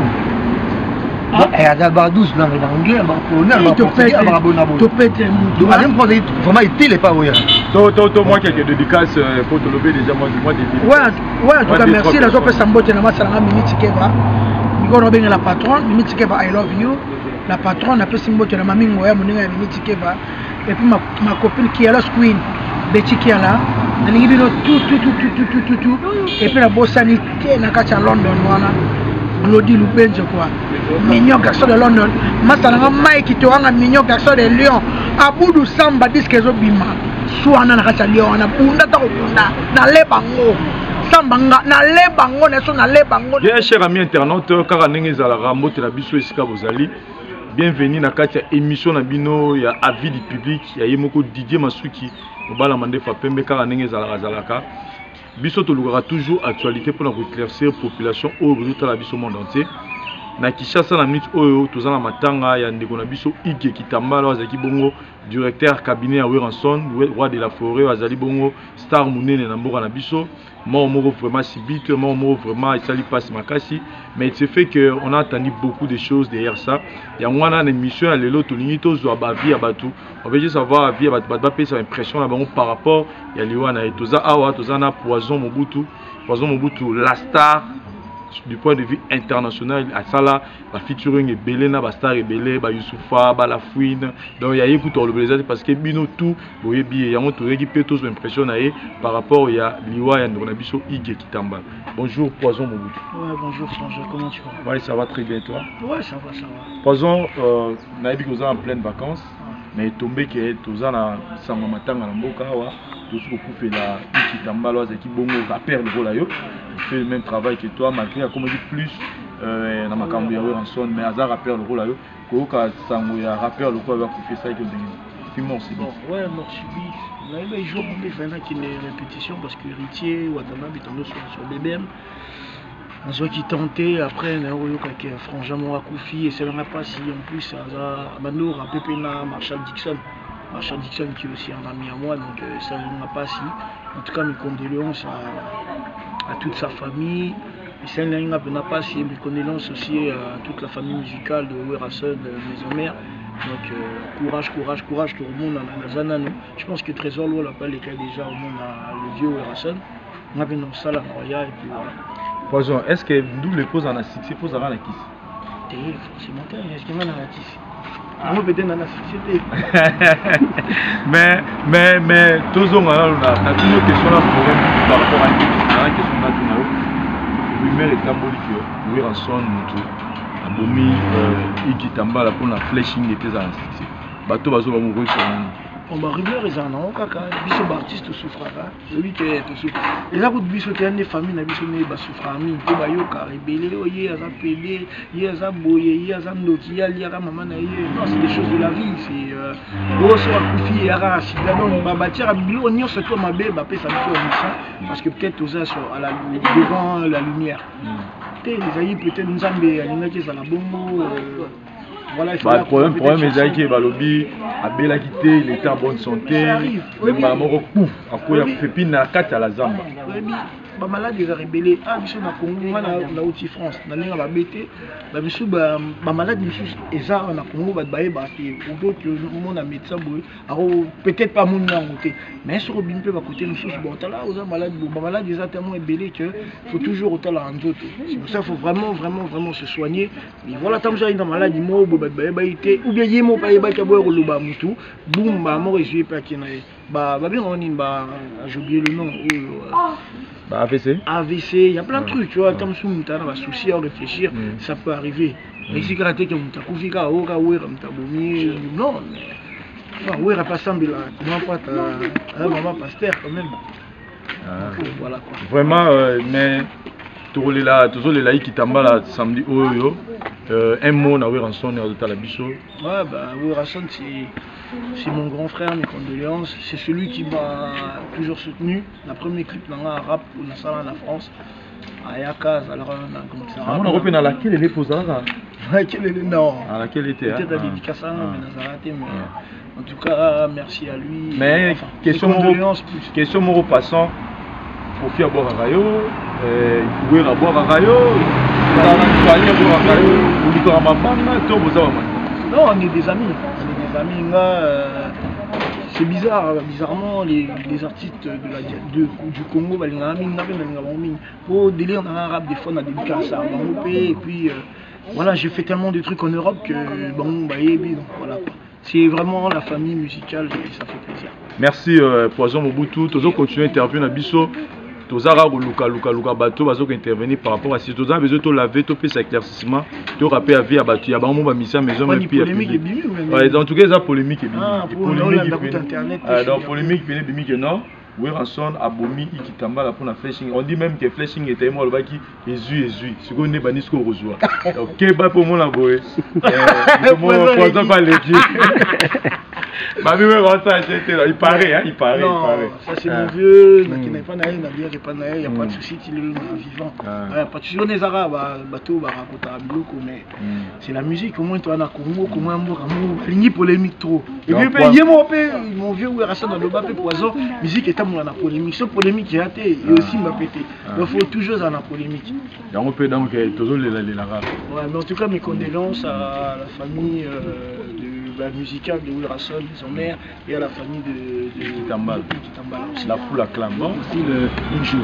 Et à d'abord douze langues en anglais, en polonais, en portugais, en bonabo. Tu peux être donc à même produit vraiment il est pas ouais. To to to moi quelques dédicaces pour te lever déjà moi moi des. Ouais, ouais, en tout cas merci la joie sambote na masala minute keba. Ngoro benga la patronne, minute keba I love you. La patronne a pesi mbote na mamingo ya muninga minute keba. Et puis ma ma copine qui est la queen Betty qui est là. Na lingi bino tout tout tout tout tout tout tout. Et puis la bossanité na kacha London wana. Glody Lubenje quoi. Mignon garçon de London. Masala Mike to anga mignon garçon de Lyon. Abudu Samba disque zo bima. Suana na kacha Lyon na bunda ta bunda na lebango. Samba na lebango na so na lebango. Bien cher ami internaute, kaka ndenge ezalaka mbote na biso esika bozali. Bienvenue na kati ya émission na bino ya avis du public ya yemoko Didier Masuki obala mandefa pembe kaka ndenge ezalaka zalaka. Biso tolukaka toujours actualité pour éclaircir population au résultat la biso monde entier. Na Kinshasa na minute oyo tozana matanga ya ndeko na biso Ige Kitambala azaki bongo directeur cabinet ya Weranson roi de la forêt azali bongo star munene na mboka na biso. Moi moko vraiment sibite, moi moko vraiment esali passe makasi, mais c'est fait que on a entendu beaucoup de choses derrière ça. Ya mwana na émission ya lelo tolingi tozwa ba vie ya batu. On veut juste savoir vie ya batu ba pesa impression na bango par rapport ya liwana et toza awa toza na Poisson Mobutu. Poisson Mobutu la star du point de vue international à ça là la featuring est belé na ba star est belé ba Youssoufa ba la fouine donc il y a écoute le plaisir parce que bino tout boye bi ya moto récupérer tous impression na par rapport ya liwa ya ndona biso Ige Kitambala. Bonjour Poisson Mobutu. Ouais, bonjour Frangeur, comment tu vas? Ouais, ça va très bien toi? Ouais, ça va, ça va. Poisson euh na bi en pleine vacances mais tombé que toza na sangwa matanga na mboka wa tout ce qu'on fait là Kitambala qui bongo rappeur le rôle yo. Il fait le même travail que toi, malgré comme on dit plus euh, dans ma campagne en son, mais Hazard rappeur le rôle là, Koka Sango ya rappeur le rôle qui fait ça et que c'est mort c'est bon. Ouais, mort subi. Là il joue pour faire qu'il y ait une répétition parce que Héritier ou Watanabe est sur sur B B M. On soit qui tentait après on a eu quelques Frangin Morakoufi et c'est là pas si en plus Hazard Manour a Pépena Marshall Dixon. Marshall Dixon qui est aussi un ami à moi donc ça n'a pas si. En tout cas mes condoléances à à toute sa famille. Et c'est un n'a pas si mes condoléances aussi à toute la famille musicale de Weranson, de Maison Mère. Donc euh, courage, courage, courage tout le monde dans la Zanano. Je pense que Trésor Lowe l'appelle les cas déjà au monde le vieux Weranson. On a bien ça la Roya et puis voilà. Poisson, est-ce que nous les pose en assisté, pose avant la kiss? T'es forcément t'es, est-ce qu'il y a un kiss? Moi peut-être dans la société. Mais mais mais tous on a la question là par rapport à la question là. Rumeur est symbolique, Weranson mutu, bomi ikitambala pour la flashing était ça bateau bazo ba mourir on va rumeur les ans kaka biso artiste souffrara lui qui est souffre et là vous biso qui des familles na biso ne ba souffrara mi te ba yo ka rebelle oye aza pele ye aza boye ye aza ndoki ya liaka maman na ye non c'est des choses de la vie c'est euh grosso akufi ya ra sida donc ba batir bilo onyo ce que mabe ba pe ça me parce que peut-être aux à la devant la lumière te les aïe peut-être nzambe alinga ki za la bongo voilà, bah, le problème, problème est que Balobi a bien quitté, il était en bonne santé. Mais maman, pouf, à quoi il a fait pine à quatre à la zamba. Ba malade des rebelles ah biso na Congo na na outil France na linga ba bete ba biso ba ba malade biso eza na Congo ba baye ba te ou d'autres mon na médecin boy alors peut-être pas mon nango te mais sur bin pe ba côté nous sous bon là aux malades ba malade des tellement rebelles que faut toujours au talent en d'autres c'est pour ça faut vraiment vraiment vraiment se soigner mais voilà tant que dans maladie mo ba baye ba été ou bien yemo ba ba ka boy loba mutu boum ba mo rejoui pas qui na ba ba bien on ba j'ai oublié le nom bah, A V C A V C, il y a plein de trucs, tu vois, comme si on a un souci à réfléchir, mm. ça peut arriver. Mais si on a un souci à réfléchir, non, mais on a pas ça, mais comment pas un maman pasteur quand même. Ah. Voilà, quoi. Vraiment, euh, mais tous les là, tous les laïcs qui t'emballent samedi, oh yo, euh, un mot na Weranson et à la bicho. Ouais, bah Weranson c'est c'est mon grand frère, mes condoléances. C'est celui qui m'a toujours soutenu. La première clip dans un rap pour la salle en France. À Yakaz, alors on a commencé à. On a repris dans laquelle elle est posée là. Laquelle elle est non. À laquelle était. Peut-être à dédicace à mais en tout cas, merci à lui. Mais enfin, question condoléances plus. Question mon repassant. Faut faire boire à Rayo. Il faut boire boire à Rayo. Il faut aller boire à Rayo. Ou du coup à ma femme, tout vous avez. Non, on est des amis. Amis, euh, c'est bizarre, bizarrement les, les artistes de la, de, du Congo, pour délire dans l'arabe des fois on a des dédicaces à et puis euh, voilà, j'ai fait tellement de trucs en Europe que bon bah donc voilà, c'est vraiment la famille musicale et ça fait plaisir. Merci euh, Poison Mobutu, toujours continuer à intervenir dans Bisso. Tous ara luka luka luka bateau bazo intervenir par rapport à si tous a besoin de laver tout fait éclaircissement to rappeler à vie à bateau ya ba mo ba mission maison mais puis ouais en tout cas ça polémique et ah polémique internet ah donc polémique bien bien que non Weranson abomi ikitambala pour la flashing on dit même que flashing était moi le ba qui Jésus Jésus ce qu'on est bani ce qu'on reçoit OK ba pour moi la boy euh moi Poison pas les dieux bah oui, il paraît, hein, il paraît, non, il paraît. Ça c'est mon vieux, qui n'est pas naïf, il n'y a pas de souci, il est vivant. Pas de souci, on est arabes, bateau, mais c'est la musique, au moins toi, on a Congo, comment on a une polémique trop. Et puis, mon vieux, où est resté dans le bas, Poison, musique est à mon polémique. Ce polémique qui a été, et aussi m'a pété. Il faut toujours en polémique. Et on peut donc toujours les arabes. Ouais, mais en tout cas, mes condoléances à la famille la musicale de Weranson, son mère, et à la famille de, de Kitambala. La foule acclame. Bon, bonjour.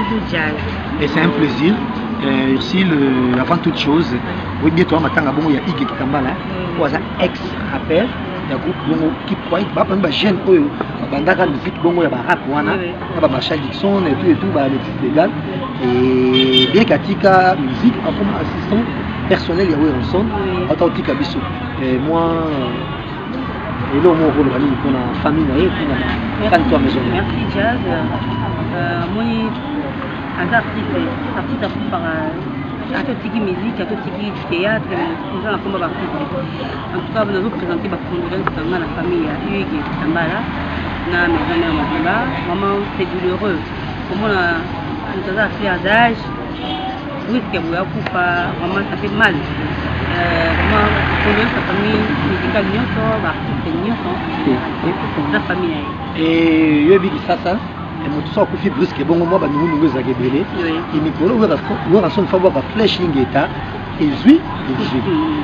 Et c'est un plaisir. Et ici, le, avant toute chose, vous dites toi, maintenant, il y a Ige Kitambala, ou un ex-rappel, il y a un groupe qui croit, il y a un jeune qui a une musique, il y a un rap, il y a un Charles Dixon, et tout, et tout, les légal. Et bien qu'Atika musique, en comme assistant personnel, il y a Weranson, en tant que Kabiso. Et moi, et là, mon rôle, pour la famille, pour la maison. Merci, Jazz. Moi, un artiste, artiste par un petit musique, un petit théâtre, nous allons comme artiste. En tout cas, nous allons présenter ma condoléance dans la famille à Hugues Kitambala, na maison Mabula. Maman, c'est douloureux. Comment nous avons fait un âge, oui, que vous avez vraiment ça fait mal. Moi, condoléance à la famille musicale, artiste, la famille. Et il y a vu ça, ça. Et mon tout fait brusque, bon, moi, nous nous nous avons belé. Et Nicolas, nous avons fait un flashing état. Et Zui, et Zui.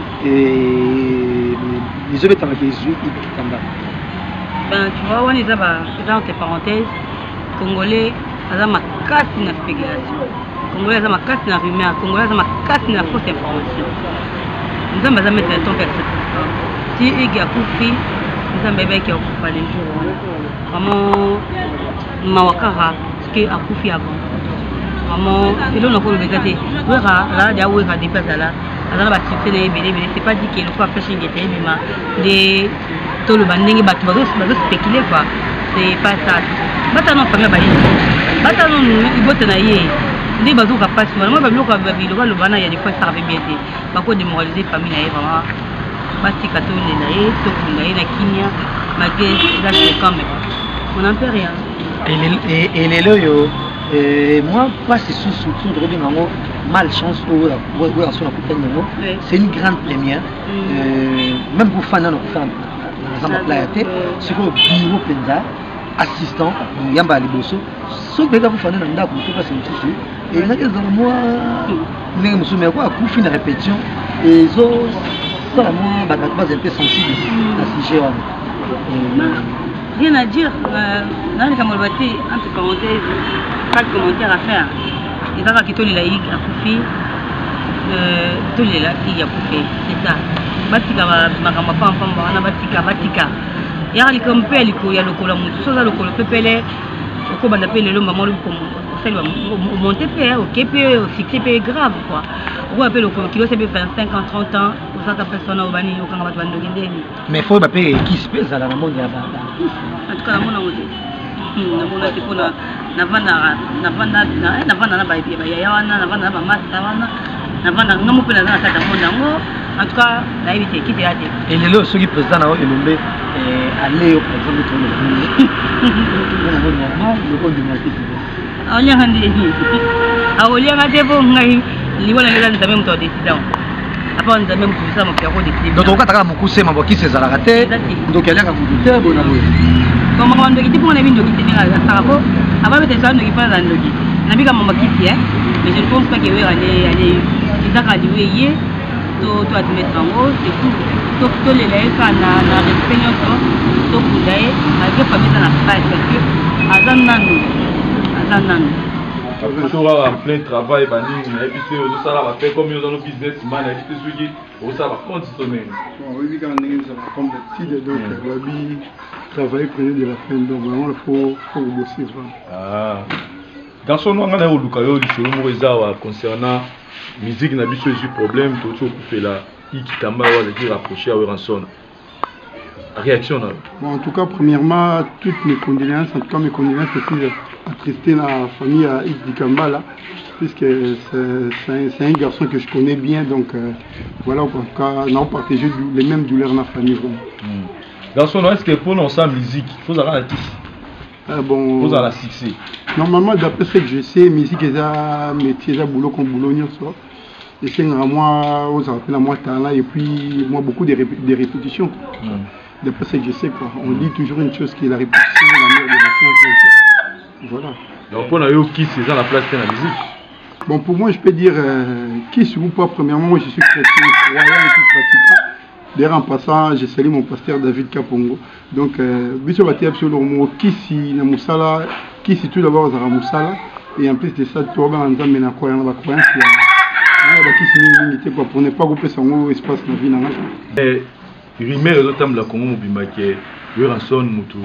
Et les autres, avec les Zui, ils sont là. Ben, tu vois, on est dans tes parenthèses, Congolais, ils ont ma casse de spéculation. Congolais, ils ont ma casse de rumeur. Congolais, ils ont ma casse de fausse information. Nous avons jamais fait un temps personne. Si il y a coupé, nous avons bébé qui a coupé les jours. Vraiment, Mawakara, ce qui a coupé avant. Vraiment, c'est là qu'on a regardé. Là, il y a où il y a des personnes là. azala ba succès na ebele ebele c'est pas dit que lokwa flashing était bima de tout le bandenge bato bazo bazo spéculer quoi c'est pas ça bata non famille bayi bata non ibote na ye ndi bazo ka passe moi ba biloko ba biloko lo bana ya des fois ça avait bien été ba ko démoraliser famille na ye vraiment bati ka to le na ye to kunda ye na kinya malgré ça c'est quand même on en peut rien et et les loyo et moi pas c'est sous sous de Robin Mango malchance ou ou sur la coupe c'est une grande première même pour fan on fait dans la tête sur le bureau penza assistant yamba liboso so que vous faites dans ndako tout passer dessus et là que dans moi mais me souviens quoi coup fin répétition et zo ça moi ba pas un peu sensible à ce sujet rien à dire dans les camarades entre parenthèses pas de commentaire à faire et ça qui tout les laïcs à Koufi euh tous les laïcs à Koufi c'est ça batika makamba pam pam na batika batika ya likompe liko ya lokola mutu soza lokolo pepele ko banda pe lelo maman ko sel monter pe OK pe fixer pe grave quoi ou appelle lokolo kilo c'est vingt-cinq ans trente ans aux autres personnes au bani au kanga bando ndeni mais faut ba pe qui se pèse la monde ya ba en tout cas la mona oje na mona tikona na vana na vana na vana na ba ya ya wana na vana na ba master wana na vana ngamu pe na na kata monde ngo en tout cas la évité qui était até et les lots ceux qui président na elombe et aller au président de tout le monde normal le rôle du marquis ah on y a rendu ah on y a rendu bon ngai liwala ngela nzambe mto décision apa nzambe mto ça mpo ko décision donc okata kala mukuse mambo ki se zala raté donc elle a kuduta bona boye comme on ndoki tipo na bindo ki tenga za sako aba bete sa ndoki pa za ndoki na bika mama kiti hein mais je ne pense pas que we aller aller izaka liweye to to admettre en haut c'est tout to to les laïcs na na respect nyonso to kudaye avec famille na face parce que azananu azananu en plein travail bani na épité aux ça va faire comme dans le business man épité suji au ça va continuer bon oui quand on est ça va comme petit donc babi travail près de la fin donc vraiment il faut faut bosser ah garçon on a au lukayo du solo morezawa concernant musique na biso eu problème tout tout couper là ikitamba wa dire rapprocher à Ranson réaction là bon en tout cas premièrement toutes mes condoléances en tout cas mes condoléances c'est attristé la famille à Ikitamba là puisque c'est un garçon que je connais bien donc euh, voilà en tout cas on a partagé les mêmes douleurs dans la famille vraiment. Mm. Garçon est-ce que pour l'ensemble musique il faut avoir l'artiste ah bon faut avoir la succès normalement d'après ce que je sais musique est un métier un boulot comme boulot nyonso et c'est moi aux appels à moi talent et puis moi beaucoup de, rép de répétitions mm. D'après ce que je sais quoi on mm. dit toujours une chose qui est la répétition la meilleure des répétitions voilà donc pour nous qui c'est dans la place de la musique bon pour moi je peux dire euh, qui si vous pas premièrement moi je suis chrétien croyant et tout pratiquant. D'ailleurs en passant, je salue mon pasteur David Kapongo. Donc, Biso Bati absolument qui si na musala, qui si tout d'abord Zara musala et en plus de ça, tu vas en entendre na croyance, na croyance là. Qui si limité quoi pour ne pas couper son espace na vie na. Et rimer les autres la Congo mobimba qui Ranson mutu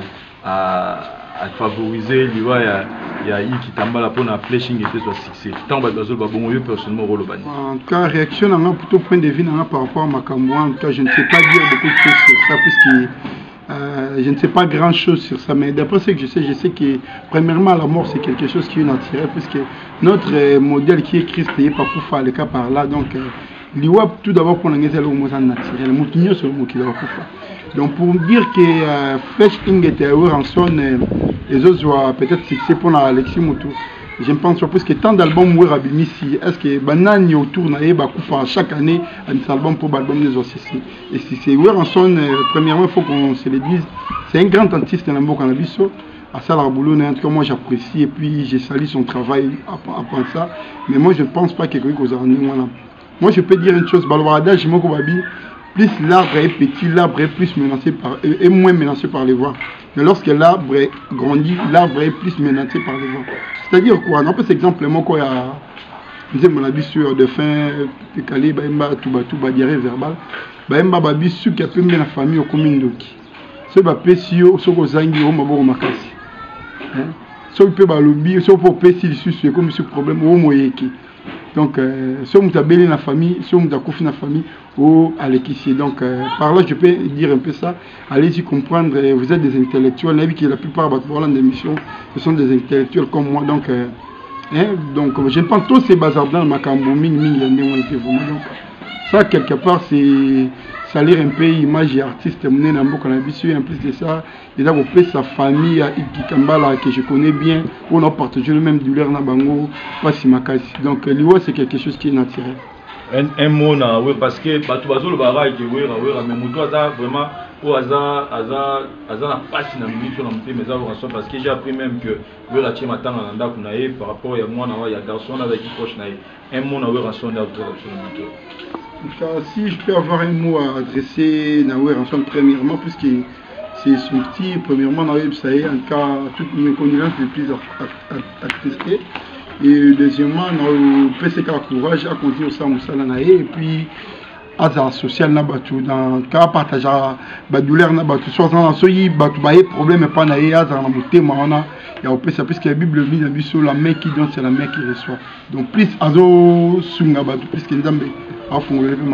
à à favoriser liwa ya ya Ikitamba la pour na flashing était soit succès. Tant ba bazol ba bon yo personnellement rôle bani. En tout cas réaction na plutôt point de vue na par rapport à Makambo. En tout cas je ne sais pas dire beaucoup de choses sur ça puisque euh, je ne sais pas grand chose sur ça mais d'après ce que je sais je sais que premièrement la mort c'est quelque chose qui est naturel puisque notre euh, modèle qui est Christ est pas pour faire le cas par là donc euh, liwa tout d'abord pour l'angézel au moins naturel mutinyo sur mo qui va pour faire. Donc pour dire que euh, Fresh Ing était en son euh, les autres voient peut-être succès pour Alexis Moutou. Je pense parce que tant d'albums où Rabimisi, est-ce que Banani autour na eba kufa chaque année un album pour l'album des aussi. Et si c'est où en son euh, premièrement il faut qu'on se le dise, c'est un grand artiste dans le Canabiso. À ça la boulot en tout cas moi j'apprécie et puis j'ai salué son travail après ça. Mais moi je ne pense pas qu'il y ait quelque chose à nous. Moi je peux dire une chose, Balwarada, je m'en plus l'arbre est petit, l'arbre est plus menacé par, est moins menacé par les vents. Mais lorsque l'arbre grandit, l'arbre est plus menacé par les vents. C'est-à-dire quoi? On peut s'exemplement quoi il y a mon avis sur de fin, Pécalé, Baïmba, Touba, Touba, diarrhée verbale. Baïmba, Babi, sur qui a pu mettre la famille au commune d'Oki. Ce bapé, si au Soko Zangi, au Mabo, au Makasi. Ce qui peut balobi, ce qui peut passer ici, c'est comme ce problème au Moyeki. Donc, si on a belé la famille, si on a confié la famille, ou à l'équissier. Donc, euh, par là, je peux dire un peu ça. Allez-y comprendre, vous êtes des intellectuels. On a vu que la plupart de l'émission, ce sont des intellectuels comme moi. Donc, euh, hein, donc je pense tous ces bazards dans ma cambo, ming, ming, donc, ça, quelque part, c'est salir un peu l'image artiste mené dans beaucoup d'habitude. En plus de ça, il a repris sa famille à Ikikambala que je connais bien. On a partagé le même douleur dans Bango, pas si makasi. Donc, l'Iwa, c'est quelque chose qui est naturel. Un, un mot, na, ouais, parce que bah, tu vas sur le barrage, ouais, ouais, mais mon doigt, vraiment, au hasard, hasard, hasard, n'a pas si n'a mis sur la montée, mais ça va parce que j'ai appris même que ouais, la team attend en anda kunae par rapport à moi, il y a garçon avec qui proche nae. Un mot, na, ouais, rançon d'abord sur la montée. Si je peux avoir un mot à adresser Naoué Ranson, premièrement, puisque c'est son petit, premièrement, Naoué Psaï, en cas, toutes mes condoléances les plus attestées. Et deuxièmement, Naoué P C K courage à continuer ça, Moussala Naé, et puis, Aza social Nabatou, dans le cas, partager la douleur Nabatou, soit dans ce Batou, il y a problème, pas Naé, Aza, dans le thème, on a. Il y a aussi parce que la Bible dit dans la main qui donne, c'est la main qui reçoit. Donc, plus Azo Sungabatou, plus que Ndambe. Donc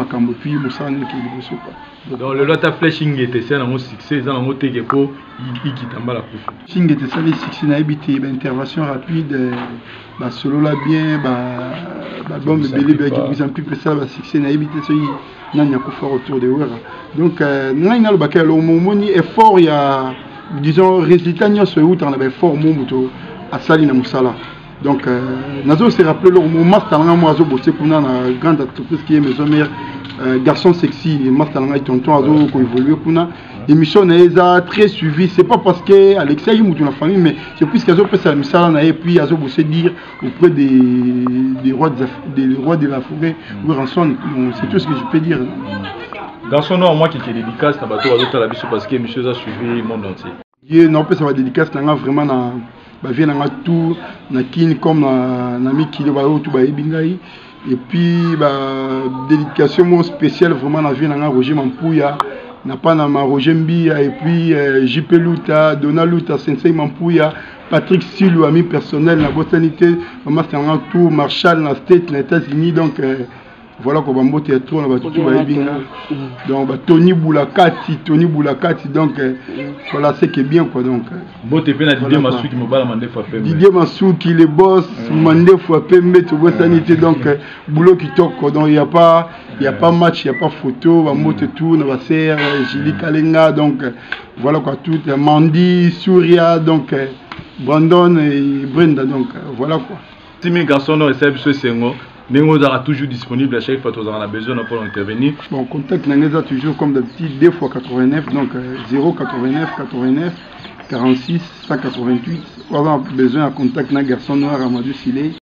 le lot de flashing était ça dans mon succès, dans mon télépo, il quitte en bas la couche. Sing était ça les succès n'a habité, intervention rapide, bah solo là bien, bah bon mais belé bah qui vous en plus ça bah succès n'a habité ça il n'a pas fort autour de Ouera. Donc non il n'a le bac au moment effort il y a disons résultat n'y a ce où on avait fort mon moto à Salina Moussala. Donc, Nazo s'est rappelé le moment où moi j'ai bossé pour une grande entreprise qui est maison mère, garçon sexy, Mastalanga et tonton Azo qui évolue pour une émission très suivie. C'est pas parce que Alexei ou la famille, mais c'est plus qu'Azo peut s'amuser et puis Azo bossé dire auprès des, des, rois de, des rois de la forêt ou rançon. C'est tout ce que je peux dire. Garçon, non, moi qui était dédicace, t'as bateau Azo la biso parce que monsieur a suivi le monde entier. Non, peut ça va dédicace, vraiment dans. Vient dans tout na kin comme na na mi kilo ba tout ba ebingai et puis bah dédication spéciale vraiment na vie na Roger Mampouya n'a pas na Roger Mbia et puis euh, J P Luta Donald Luta Sensei Mampouya Patrick Silou ami personnel na botanité maman c'est un tout Marshall na state les États-Unis donc euh, voilà quoi bambo théâtre na ba tout ba ebinga donc bah Tony Boulakati Tony Boulakati donc euh, voilà c'est qui est bien quoi donc bon t'es bien à Didier Massou qui me bat la mandé fois pembe Didier Massou qui les boss mandé fois pembe tout bon sanité donc boulot qui toque donc il y a pas il y a pas match il y a pas photo bambo te tourne va ser Julie Kalenga donc voilà quoi tout Mandy Souria donc Brandon et Brenda donc voilà quoi si mes garçons non essaient ce sengo Nengo sera toujours disponible à chaque fois que vous en avez besoin pour intervenir. Bon, contact Nengo toujours comme d'habitude deux fois quatre-vingt-neuf, donc zéro quatre-vingt-neuf quatre-vingt-neuf quarante-six cent quatre-vingt-huit. Pour avoir besoin à contact d'un garçon noir Amadou Silé.